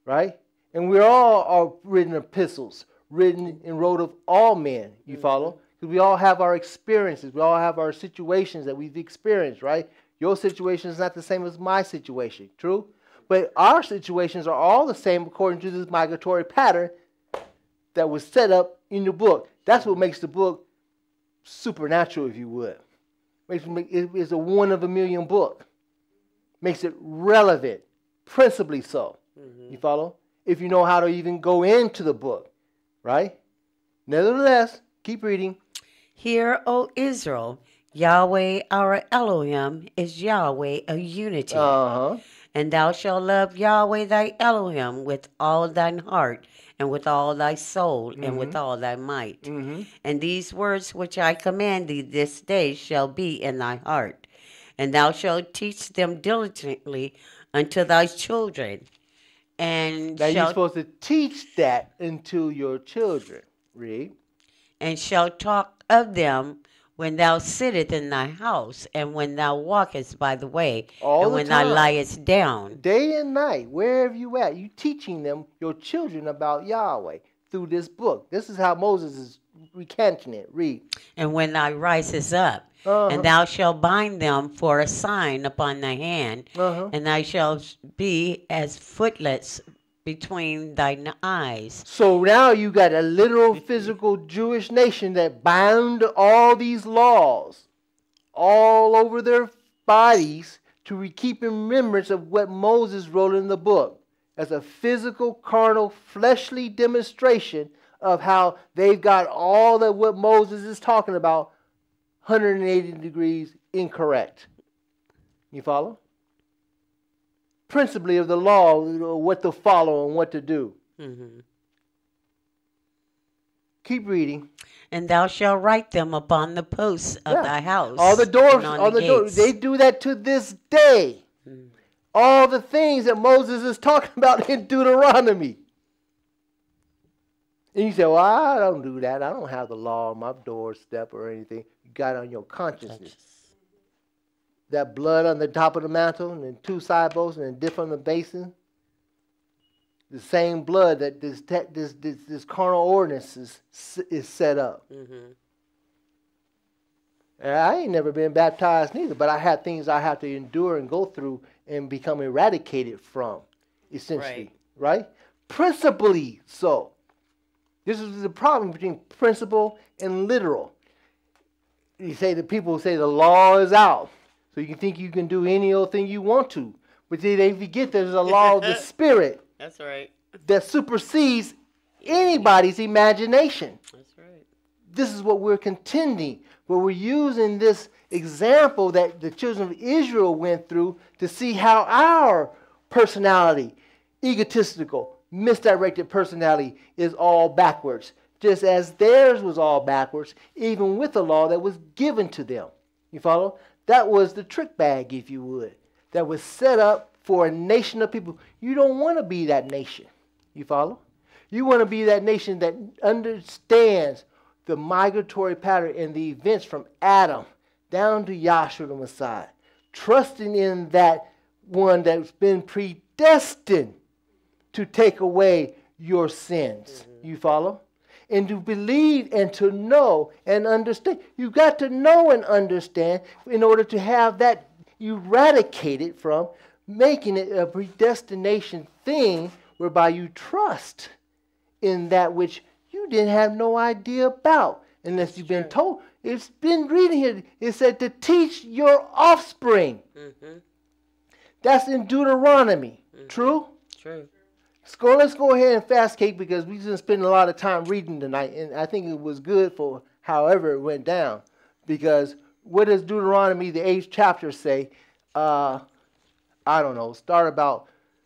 right? And we all are written epistles, written and wrote of all men. You follow? Because we all have our experiences. We all have our situations that we've experienced, right? Your situation is not the same as my situation, true? But our situations are all the same according to this migratory pattern that was set up in the book. That's what makes the book supernatural, if you would. It's a one of a million book. Makes it relevant, principally so. You follow? If you know how to even go into the book, right? Nevertheless, keep reading. Hear, O Israel, Yahweh our Elohim is Yahweh of unity. Uh-huh. And thou shalt love Yahweh thy Elohim with all thine heart, and with all thy soul, and with all thy might. And these words which I command thee this day shall be in thy heart. And thou shalt teach them diligently unto thy children. And Now you're shalt supposed to teach that into your children. Read. and shalt talk of them when thou sittest in thy house, and when thou walkest by the way, All and the when thou time. liest down. Day and night, wherever you at, you teaching them, your children, about Yahweh through this book. This is how Moses is recanting it. Read. And when thou risest up, and thou shalt bind them for a sign upon thy hand, and thou shalt be as footlets between thine eyes. So now you got a literal physical Jewish nation that bound all these laws all over their bodies to keep in remembrance of what Moses wrote in the book as a physical, carnal, fleshly demonstration of how they've got all that what Moses is talking about 180 degrees incorrect. You follow? Principally of the law, what to follow and what to do. Keep reading. And thou shalt write them upon the posts of thy house. All the doors, and on all the doors. gates. They do that to this day. All the things that Moses is talking about in Deuteronomy. And you say, well, I don't do that. I don't have the law on my doorstep or anything. You got it on your consciousness. That blood on the top of the mantle and then two sideboards and then dip on the basin. The same blood that this carnal ordinance is set up. And I ain't never been baptized neither, but I had things I have to endure and go through and become eradicated from, essentially. Right? Principally so. This is the problem between principle and literal. You say the people say the law is out. So you can think you can do any old thing you want to. But they forget there's a law of the Spirit. That's right. That supersedes anybody's imagination. That's right. This is what we're contending. Where we're using this example that the children of Israel went through to see how our personality, egotistical, misdirected personality, is all backwards. Just as theirs was all backwards, even with the law that was given to them. You follow? That was the trick bag, if you would, that was set up for a nation of people. You don't want to be that nation. You follow? You want to be that nation that understands the migratory pattern and the events from Adam down to Yahshua the Messiah, trusting in that one that's been predestined to take away your sins. You follow? And to believe and to know and understand. You've got to know and understand in order to have that eradicated from making it a predestination thing whereby you trust in that which you didn't have no idea about unless you've been told. It's been reading here. It said to teach your offspring. That's in Deuteronomy. True? True. Let's go ahead and fast cake because we just spent a lot of time reading tonight, and I think it was good for however it went down. Because what does Deuteronomy, the 8th chapter, say? I don't know. Start about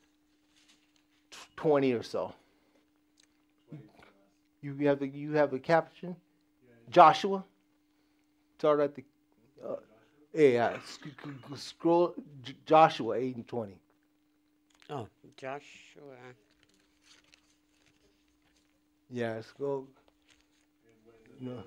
20 or so. You have the caption? Joshua. Start at the scroll Joshua 8 and 20. Oh, Joshua. Yeah, let's go. No.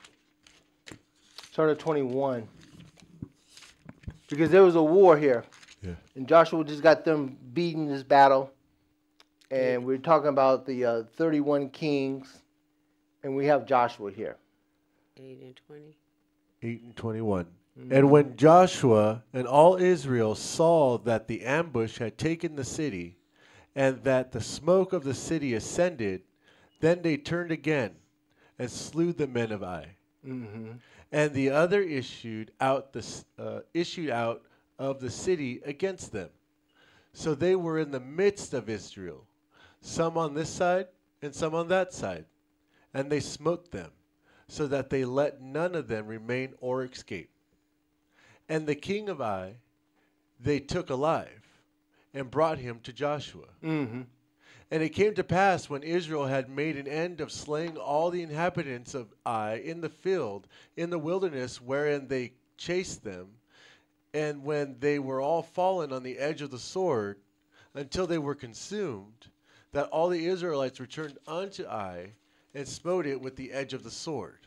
Start at 21. Because there was a war here. Yeah. And Joshua just got them beating this battle. And we're talking about the 31 kings. And we have Joshua here. 8 and 20. 8 and 21. And when Joshua and all Israel saw that the ambush had taken the city, and that the smoke of the city ascended, then they turned again and slew the men of Ai. And the other issued out of the city against them. So they were in the midst of Israel, some on this side and some on that side. And they smote them, so that they let none of them remain or escape. And the king of Ai they took alive, and brought him to Joshua. And it came to pass, when Israel had made an end of slaying all the inhabitants of Ai in the field, in the wilderness wherein they chased them, and when they were all fallen on the edge of the sword, until they were consumed, that all the Israelites returned unto Ai, and smote it with the edge of the sword.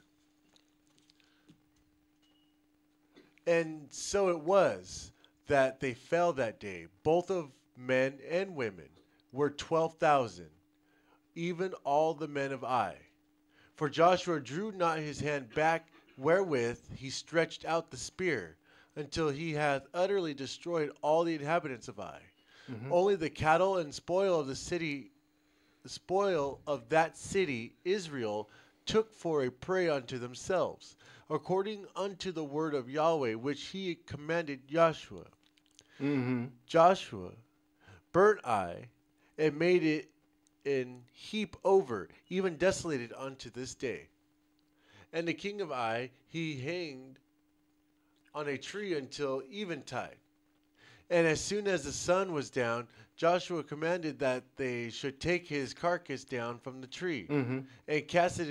And so it was that they fell that day, both of men and women, were 12,000, even all the men of Ai. For Joshua drew not his hand back, wherewith he stretched out the spear, until he hath utterly destroyed all the inhabitants of Ai. Only the cattle and spoil of the city, the spoil of that city, Israel took for a prey unto themselves, according unto the word of Yahweh, which he commanded Joshua. Joshua burnt Ai, and made it an heap over, even desolated unto this day. And the king of Ai he hanged on a tree until eventide. And as soon as the sun was down, Joshua commanded that they should take his carcass down from the tree, and cast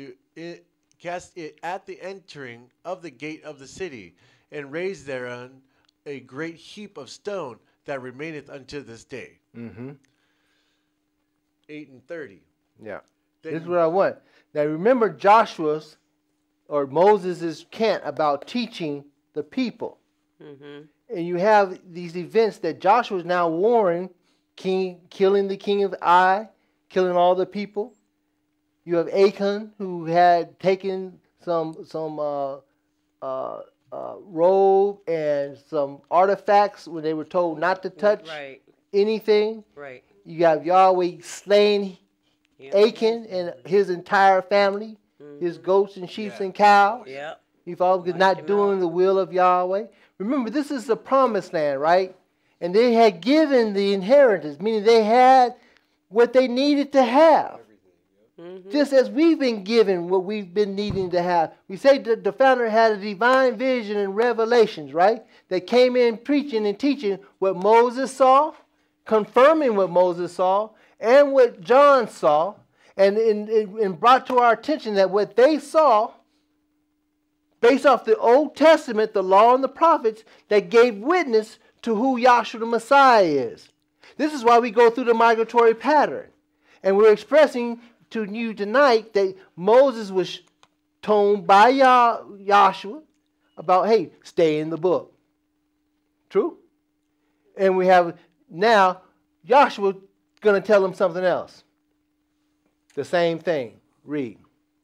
it at the entering of the gate of the city, and raise thereon a great heap of stone that remaineth unto this day. 8 and 30. Yeah. Then This is what I want. Now remember Joshua's or Moses' cant about teaching the people. And you have these events that Joshua is now warring, killing the king of Ai, killing all the people. You have Achan, who had taken some robe and some artifacts when they were told not to touch anything. Right. You have Yahweh slaying Achan and his entire family, his goats and sheep and cows. Yep. You follow? Because not doing the will of Yahweh. Remember, this is the promised land, right? And they had given the inheritance, meaning they had what they needed to have. Just as we've been given what we've been needing to have. We say that the founder had a divine vision and revelations, right? That came in preaching and teaching what Moses saw, confirming what Moses saw, and what John saw, and brought to our attention that what they saw, based off the Old Testament, the law and the prophets, that gave witness to who Yahshua the Messiah is. This is why we go through the migratory pattern. And we're expressing to you tonight that Moses was told by Yahshua about, hey, stay in the book. True? And we have now Yahshua going to tell him something else. The same thing. Read.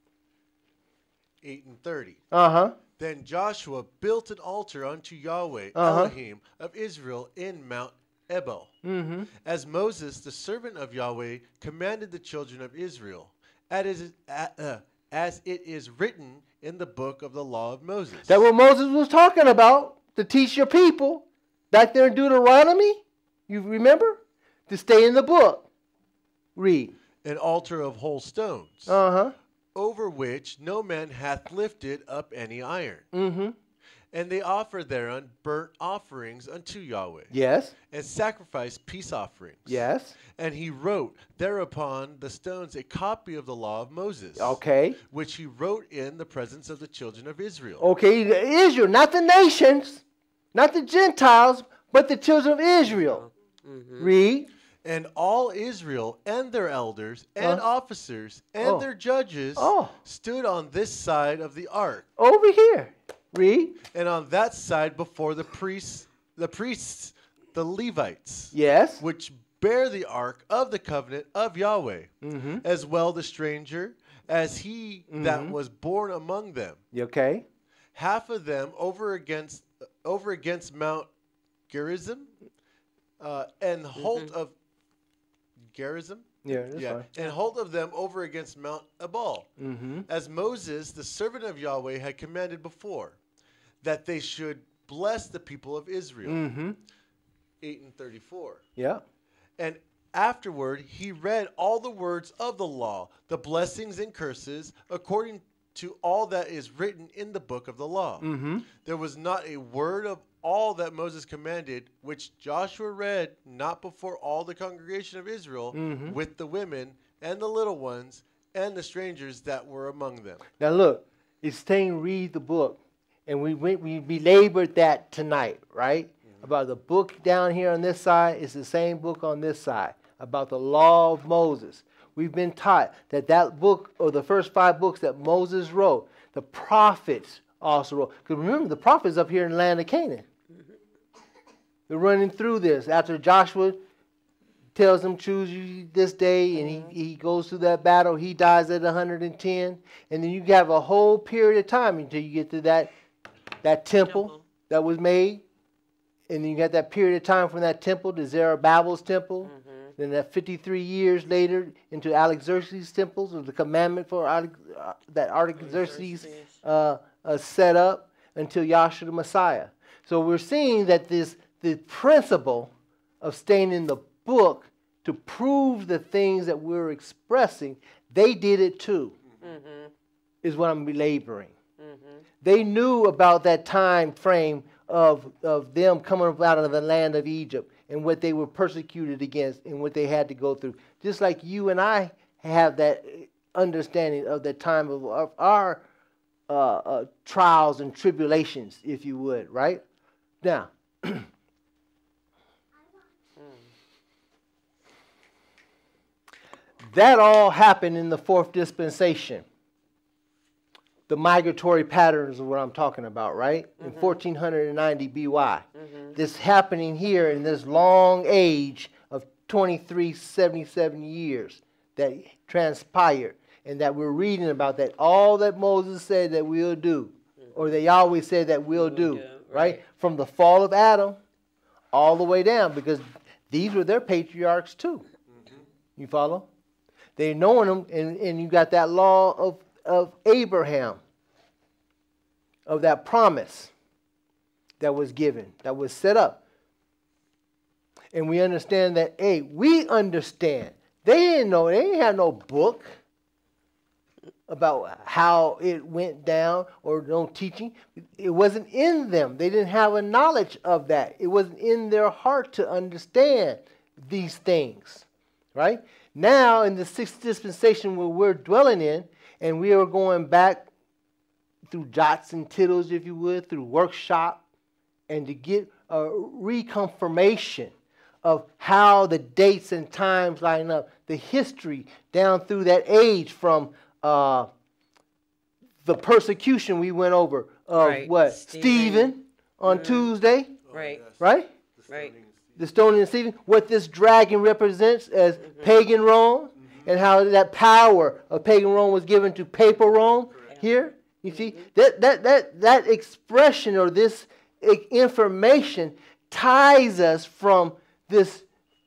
8 and 30. Then Joshua built an altar unto Yahweh, Elohim of Israel, in Mount Ebal, as Moses, the servant of Yahweh, commanded the children of Israel, as it is written in the book of the law of Moses. That's what Moses was talking about, to teach your people back there in Deuteronomy. You remember? To stay in the book. Read. An altar of whole stones, over which no man hath lifted up any iron. And they offer thereon burnt offerings unto Yahweh. Yes. And sacrificed peace offerings. Yes. And he wrote thereupon the stones a copy of the law of Moses. Okay. Which he wrote in the presence of the children of Israel. Okay, Israel, not the nations, not the Gentiles, but the children of Israel. Read. And all Israel and their elders and officers and their judges stood on this side of the ark. Over here. Read. And on that side before the priests the Levites, Yes. which bear the ark of the covenant of Yahweh, as well the stranger as he that was born among them. Okay. Half of them over against Mount Gerizim, and Holt of Gerizim. Yeah, that's fine. And hold of them over against Mount Ebal, as Moses, the servant of Yahweh, had commanded before, that they should bless the people of Israel. 8:34. Yeah. And afterward he read all the words of the law, the blessings and curses, according to all that is written in the book of the law. There was not a word of all that Moses commanded, which Joshua read not before all the congregation of Israel, with the women and the little ones and the strangers that were among them. Now look, it's saying read the book, and we belabored that tonight, right? About the book down here on this side is the same book on this side about the law of Moses. We've been taught that that book, or the first 5 books that Moses wrote, the prophets also wrote. Because remember, the prophets up here in the land of Canaan. They're running through this. After Joshua tells them, choose you this day, and he goes through that battle. He dies at 110. And then you have a whole period of time until you get to that temple that was made. And then you got that period of time from that temple to Zerubbabel's temple. Then that 53 years later into Alexerxes' temples, or the commandment for that Artaxerxes set up until Yahshua the Messiah. So we're seeing that the principle of staying in the book to prove the things that we're expressing, they did it too, is what I'm belaboring. They knew about that time frame of them coming out of the land of Egypt and what they were persecuted against and what they had to go through. Just like you and I have that understanding of the time of our trials and tribulations, if you would, right? Now, that all happened in the 4th dispensation. The migratory patterns is what I'm talking about, right? In 1490 BY. This happening here in this long age of 2377 years that transpired, and that we're reading about, that all that Moses said that we'll do, or that Yahweh said that we'll do, right? From the fall of Adam all the way down, because these were their patriarchs too. You follow? They knowing them, and you got that law of Abraham, of that promise that was given, that was set up. And we understand that, hey, we understand. They didn't know, they didn't have no book about how it went down, or no teaching. It wasn't in them. They didn't have a knowledge of that. It wasn't in their heart to understand these things, right? Now, in the 6th dispensation where we're dwelling in, and we are going back through jots and tittles, if you would, through workshop, and to get a reconfirmation of how the dates and times line up, the history down through that age from the persecution we went over of what? Stephen on Tuesday, Right. right? Right. The stoning of Stephen, what this dragon represents as pagan Rome, and how that power of pagan Rome was given to papal Rome here. You see, that expression, or this information, ties us from this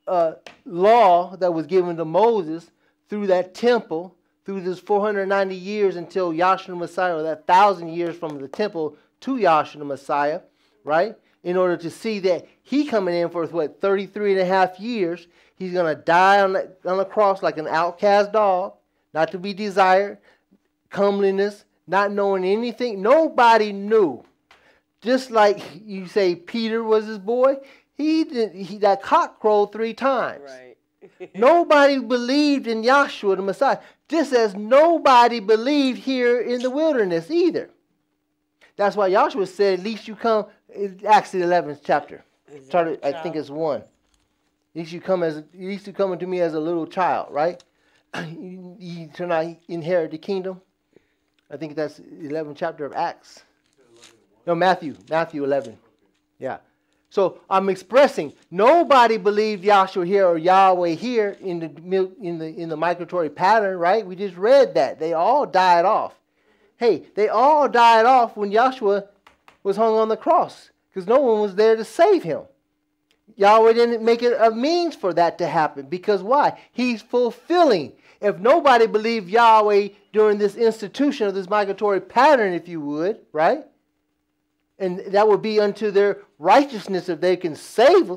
law that was given to Moses through that temple, through this 490 years until Yahshua the Messiah, or that 1,000 years from the temple to Yahshua the Messiah, right? In order to see that he coming in for, what, 33 and a half years. He's going to die on the cross like an outcast dog, not to be desired, comeliness, not knowing anything. Nobody knew. Just like you say Peter was his boy, that cock crowed 3 times. Right. Nobody believed in Yahshua the Messiah, just as nobody believed here in the wilderness either. That's why Yahshua said, at least you come, Acts the 11th chapter. Started, I think it's 1. At least you come unto me as a little child, right? You shall not inherit the kingdom. I think that's the 11th chapter of Acts. No, Matthew 11. Yeah. So I'm expressing nobody believed Yahshua here or Yahweh here in the migratory pattern, right? We just read that. They all died off. Hey, they all died off when Yahshua was hung on the cross because no one was there to save him. Yahweh didn't make it a means for that to happen because why? He's fulfilling. If nobody believed Yahweh during this institution of this migratory pattern, if you would, right? And that would be unto their righteousness if they can save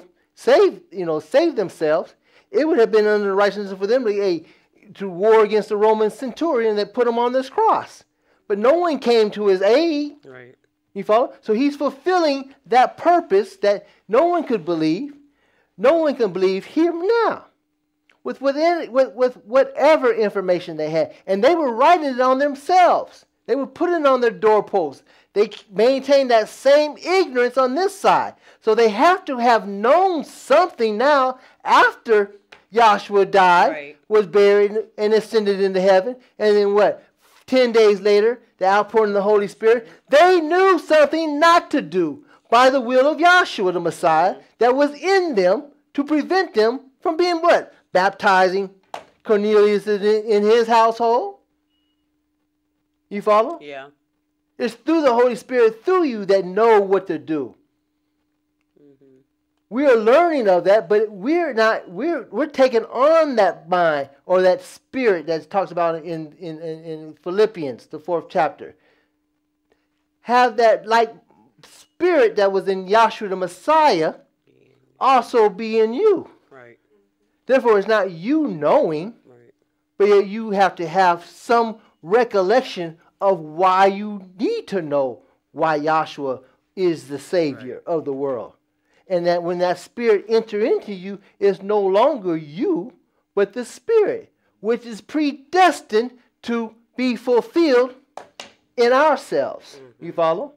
themselves. It would have been under the righteousness for them to war against the Roman centurion that put him on this cross. But no one came to his aid. Right. You follow? So he's fulfilling that purpose that no one could believe. No one can believe him now. With whatever information they had. And they were writing it on themselves. They were putting it on their doorposts. They maintain that same ignorance on this side. So they have to have known something now after Yahshua died, Right. was buried, and ascended into heaven. And then what? 10 days later, the outpouring of the Holy Spirit. They knew something not to do by the will of Yahshua, the Messiah, that was in them to prevent them from being what? Baptizing Cornelius in his household. You follow? Yeah. It's through the Holy Spirit, through you, that know what to do. Mm-hmm. We are learning of that, but we're taking on that mind or that spirit that talks about in Philippians, the 4th chapter. Have that like spirit that was in Yahshua the Messiah also be in you. Right. Therefore, it's not you knowing, Right. but yet you have to have some recollection of why you need to know why Yahshua is the Savior of the world. And that when that spirit enter into you, it's no longer you, but the spirit, which is predestined to be fulfilled in ourselves. Mm-hmm. You follow?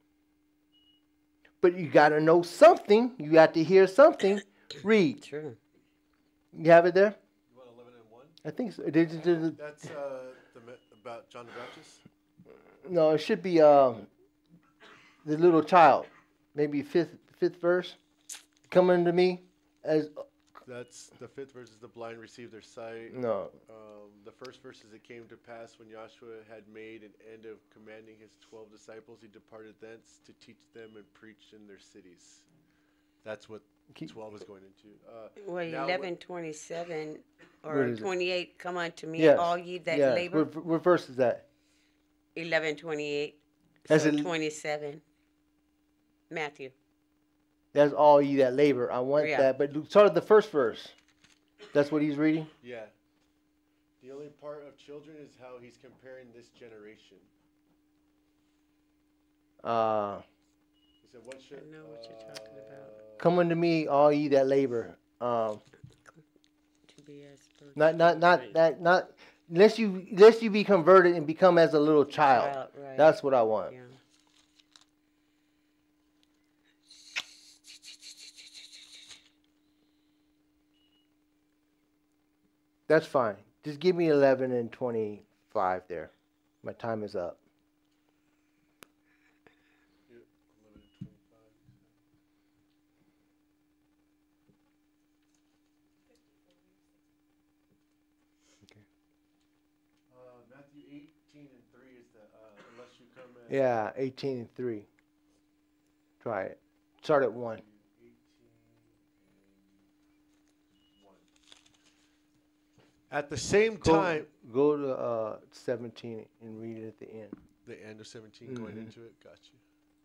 But you got to know something. You got to hear something. Read. True. You have it there? You want 11 and 1? I think so. That's about John the Baptist. No, it should be the little child. Maybe fifth verse. Come unto me as... That's the 5th verse is the blind receive their sight. No. The 1st verse is it came to pass when Joshua had made an end of commanding his 12 disciples, he departed thence to teach them and preach in their cities. That's what 12 is going into. Well, now 11:27 What or is it? 28. Come unto me, Yes. all ye that Yes. labor. What verse is that? 11:28. That's So it. 27. Matthew. That's all ye that labor. I want Yeah. that. But start at the first verse. That's what he's reading? Yeah. The only part of children is how he's comparing this generation. He said, "What should?" I know what you're talking about. Come unto me, all ye that labor. To be as Not unless you be converted and become as a little child. Right. That's what I want. Yeah. That's fine. Just give me 11 and 25 there. My time is up. Matthew 18 and 3 is the unless you come at Yeah, 18 and 3. Try it. Start at 1. 18 and 1. At the same time, Go to 17 and read it at the end. the end of 17 going into it, got you.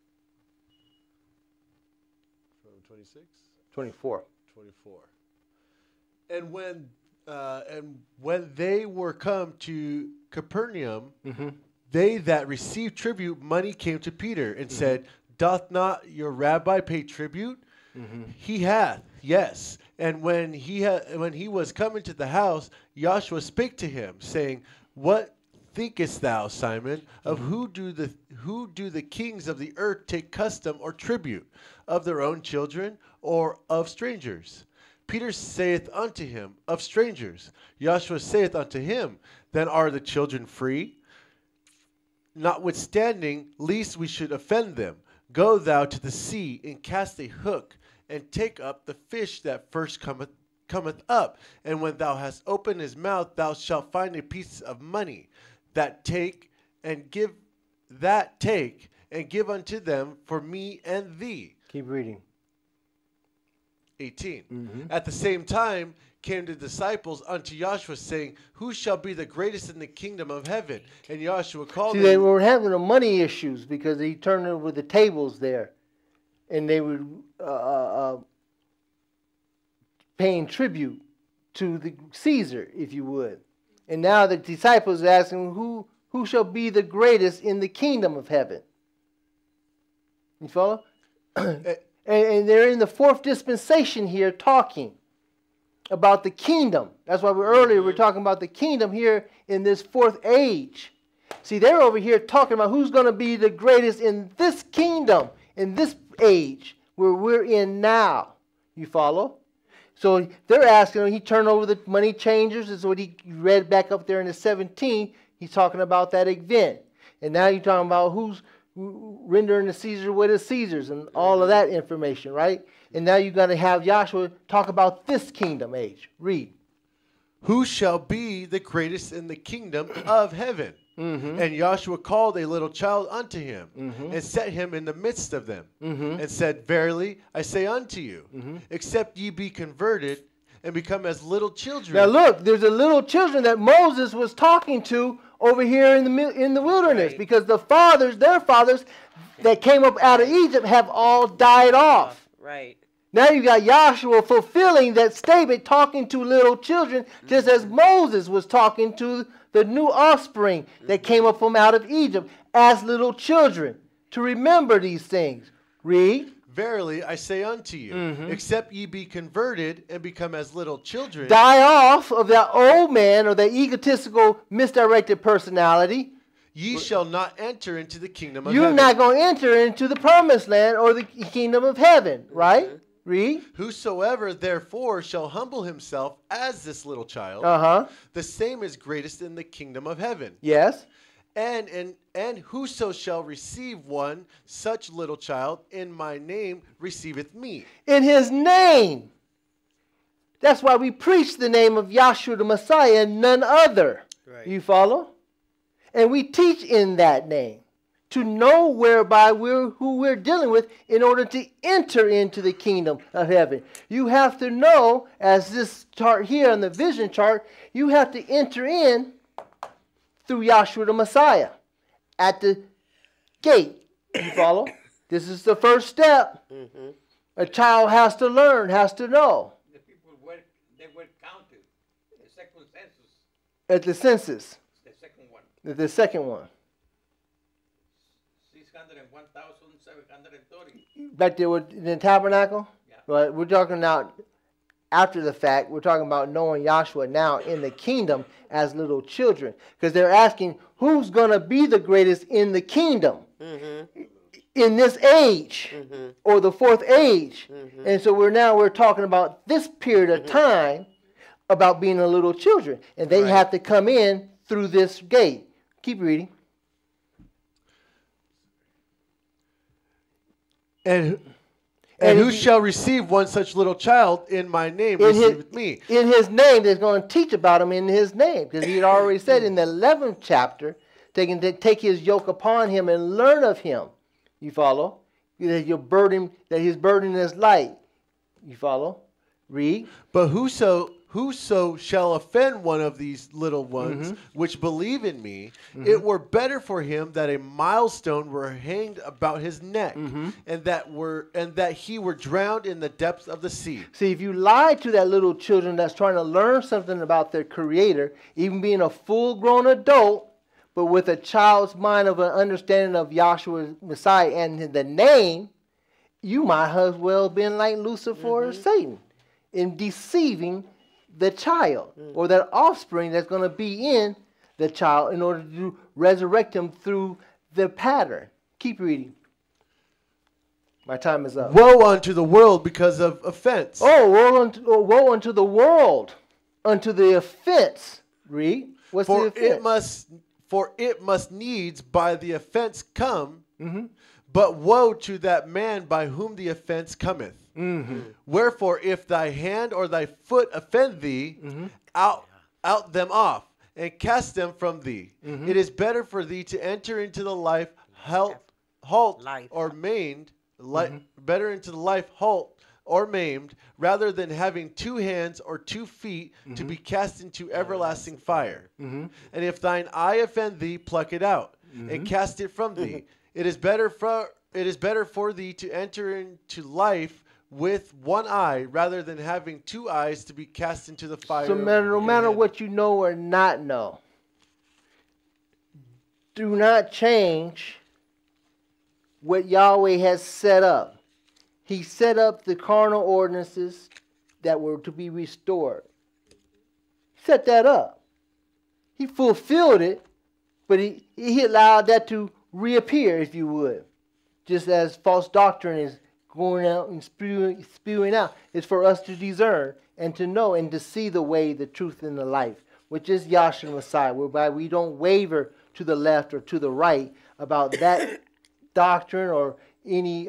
From 26? 24. 24. And when they were come to Capernaum, they that received tribute money came to Peter and said, "Doth not your rabbi pay tribute?" He hath, yes. And when he was come into the house, Joshua spake to him, saying, "What thinkest thou, Simon, of who do the kings of the earth take custom or tribute, of their own children or of strangers?" Peter saith unto him, "Of strangers." Joshua saith unto him, "Then are the children free? Notwithstanding, lest we should offend them. Go thou to the sea, and cast a hook, and take up the fish that first cometh up. And when thou hast opened his mouth, thou shalt find a piece of money. Take and give unto them for me and thee. Keep reading. 18. At the same time came the disciples unto Joshua, saying, Who shall be the greatest in the kingdom of heaven? And Joshua called See, them. they were having the money issues because he turned over the tables there, and they were paying tribute to the Caesar, if you would. And now the disciples are asking, who shall be the greatest in the kingdom of heaven? You follow? And they're in the fourth dispensation here talking about the kingdom. That's why earlier we're talking about the kingdom here in this fourth age. See, they're over here talking about who's going to be the greatest in this kingdom, in this age where we're in now. You follow? So they're asking, he turned over the money changers. This is what he read back up there in the 17. He's talking about that event. And now you're talking about who's rendering to Caesar what is Caesar's and all of that information, right? And now you're going to have Joshua talk about this kingdom age. Read. Who shall be the greatest in the kingdom of heaven? And Joshua called a little child unto him, and set him in the midst of them, and said, Verily I say unto you, except ye be converted and become as little children. Now look, there's a little children that Moses was talking to over here in the wilderness, Right. because their fathers that came up out of Egypt have all died off. Right. Now you got Joshua fulfilling that statement, talking to little children, just as Moses was talking to the new offspring that came up from out of Egypt as little children, to remember these things. Read. Verily I say unto you, except ye be converted and become as little children. Die off of that old man or that egotistical, misdirected personality. Ye shall not enter into the kingdom of You're heaven. not going to enter into the promised land or the kingdom of heaven, right? Read. Whosoever therefore shall humble himself as this little child, the same is greatest in the kingdom of heaven. Yes. And whoso shall receive one such little child in my name receiveth me. In his name. That's why we preach the name of Yahshua the Messiah and none other. Right. You follow? And we teach in that name to know whereby who we're dealing with in order to enter into the kingdom of heaven. You have to know, as this chart here on the vision chart, you have to enter in through Yahshua the Messiah at the gate. You follow? This is the first step. A child has to learn, has to know. The people they were counted. The second census. At the census, The second one. the second one. 601,730. Back there in the tabernacle? Yeah. But we're talking now after the fact. We're talking about knowing Yahshua now in the kingdom as little children. Because they're asking, who's going to be the greatest in the kingdom? In this age, or the fourth age. And so we're talking about this period of time about being a little children. And they have to come in through this gate. Keep reading. And And who if you- shall receive one such little child in my name receiveth me. In his name, they're going to teach about him in his name. Because he had already said in the 11th chapter, they can take his yoke upon him and learn of him. You follow? That his burden is light. You follow? Read. But whoso shall offend one of these little ones which believe in me, it were better for him that a milestone were hanged about his neck, and that he were drowned in the depths of the sea. See, if you lie to that little children that's trying to learn something about their creator, even being a full-grown adult, but with a child's mind of an understanding of Yahshua Messiah and the name, you might as well have been like Lucifer or Satan in deceiving the child or that offspring that's going to be in the child in order to resurrect him through the pattern. Keep reading. My time is up. Woe unto the world because of offense. Oh, woe unto the world, unto the offense. Read. What's the offense? For it must needs by the offense come, But woe to that man by whom the offense cometh. Wherefore, if thy hand or thy foot offend thee, out them off, and cast them from thee. It is better for thee to enter into the life halt or maimed, better into the life halt or maimed, rather than having 2 hands or 2 feet to be cast into everlasting fire. And if thine eye offend thee, pluck it out, and cast it from thee. It is better for thee to enter into life with 1 eye, rather than having 2 eyes to be cast into the fire. So no matter what you know or not know, do not change what Yahweh has set up. He set up the carnal ordinances that were to be restored. He set that up. He fulfilled it, but he allowed that to reappear, if you would. Just as false doctrine is going out and spewing out. It's for us to discern and to know and to see the way, the truth, and the life, which is Yahshua Messiah, whereby we don't waver to the left or to the right about that doctrine or any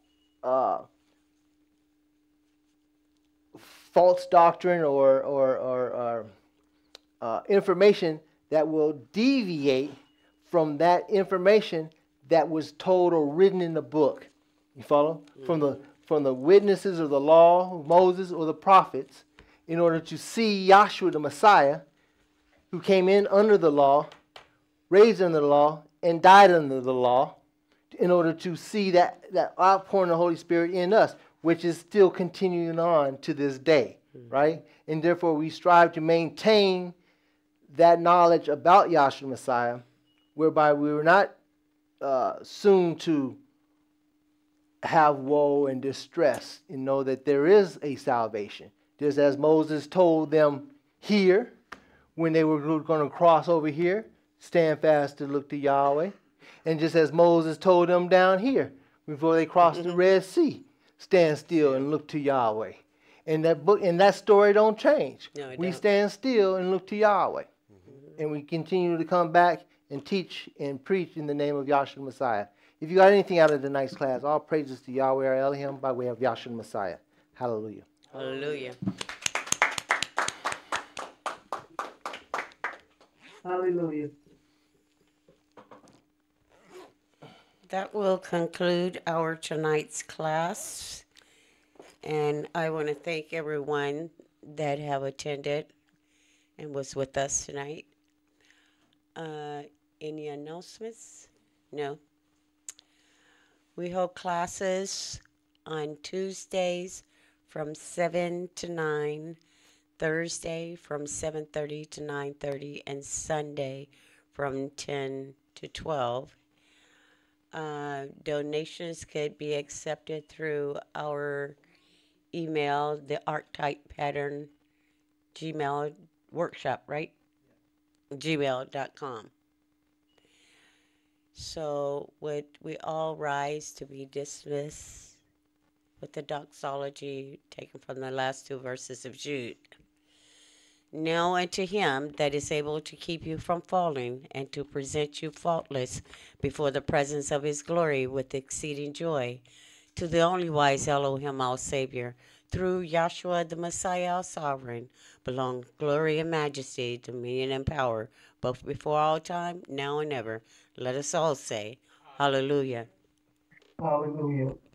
false doctrine or information that will deviate from that information that was told or written in the book. You follow? From the witnesses of the law, Moses or the prophets, in order to see Yahshua the Messiah, who came in under the law, raised under the law, and died under the law, in order to see that outpouring of the Holy Spirit in us, which is still continuing on to this day, right? And therefore we strive to maintain that knowledge about Yahshua Messiah, whereby we were not soon to have woe and distress and know that there is a salvation. Just as Moses told them here, when they were going to cross over here, stand fast to look to Yahweh. And just as Moses told them down here, before they crossed the Red Sea, stand still and look to Yahweh. And that book and that story don't change. No, we stand still and look to Yahweh. And we continue to come back and teach and preach in the name of Yahshua Messiah. If you got anything out of tonight's class, all praises to Yahweh our Elohim by way of Yahshua Messiah. Hallelujah. Hallelujah. Hallelujah. That will conclude our tonight's class. And I want to thank everyone that have attended and was with us tonight. Any announcements? No. We hold classes on Tuesdays from 7 to 9, Thursday from 7:30 to 9:30, and Sunday from 10 to 12. Donations could be accepted through our email, the archetype pattern Gmail workshop, right? gmail.com. So would we all rise to be dismissed with the doxology taken from the last 2 verses of Jude? Now unto him that is able to keep you from falling and to present you faultless before the presence of his glory with exceeding joy, to the only wise Elohim our Savior, through Yahshua the Messiah our Sovereign, belong glory and majesty, dominion and power, both before all time, now and ever. Let us all say, Hallelujah. Hallelujah.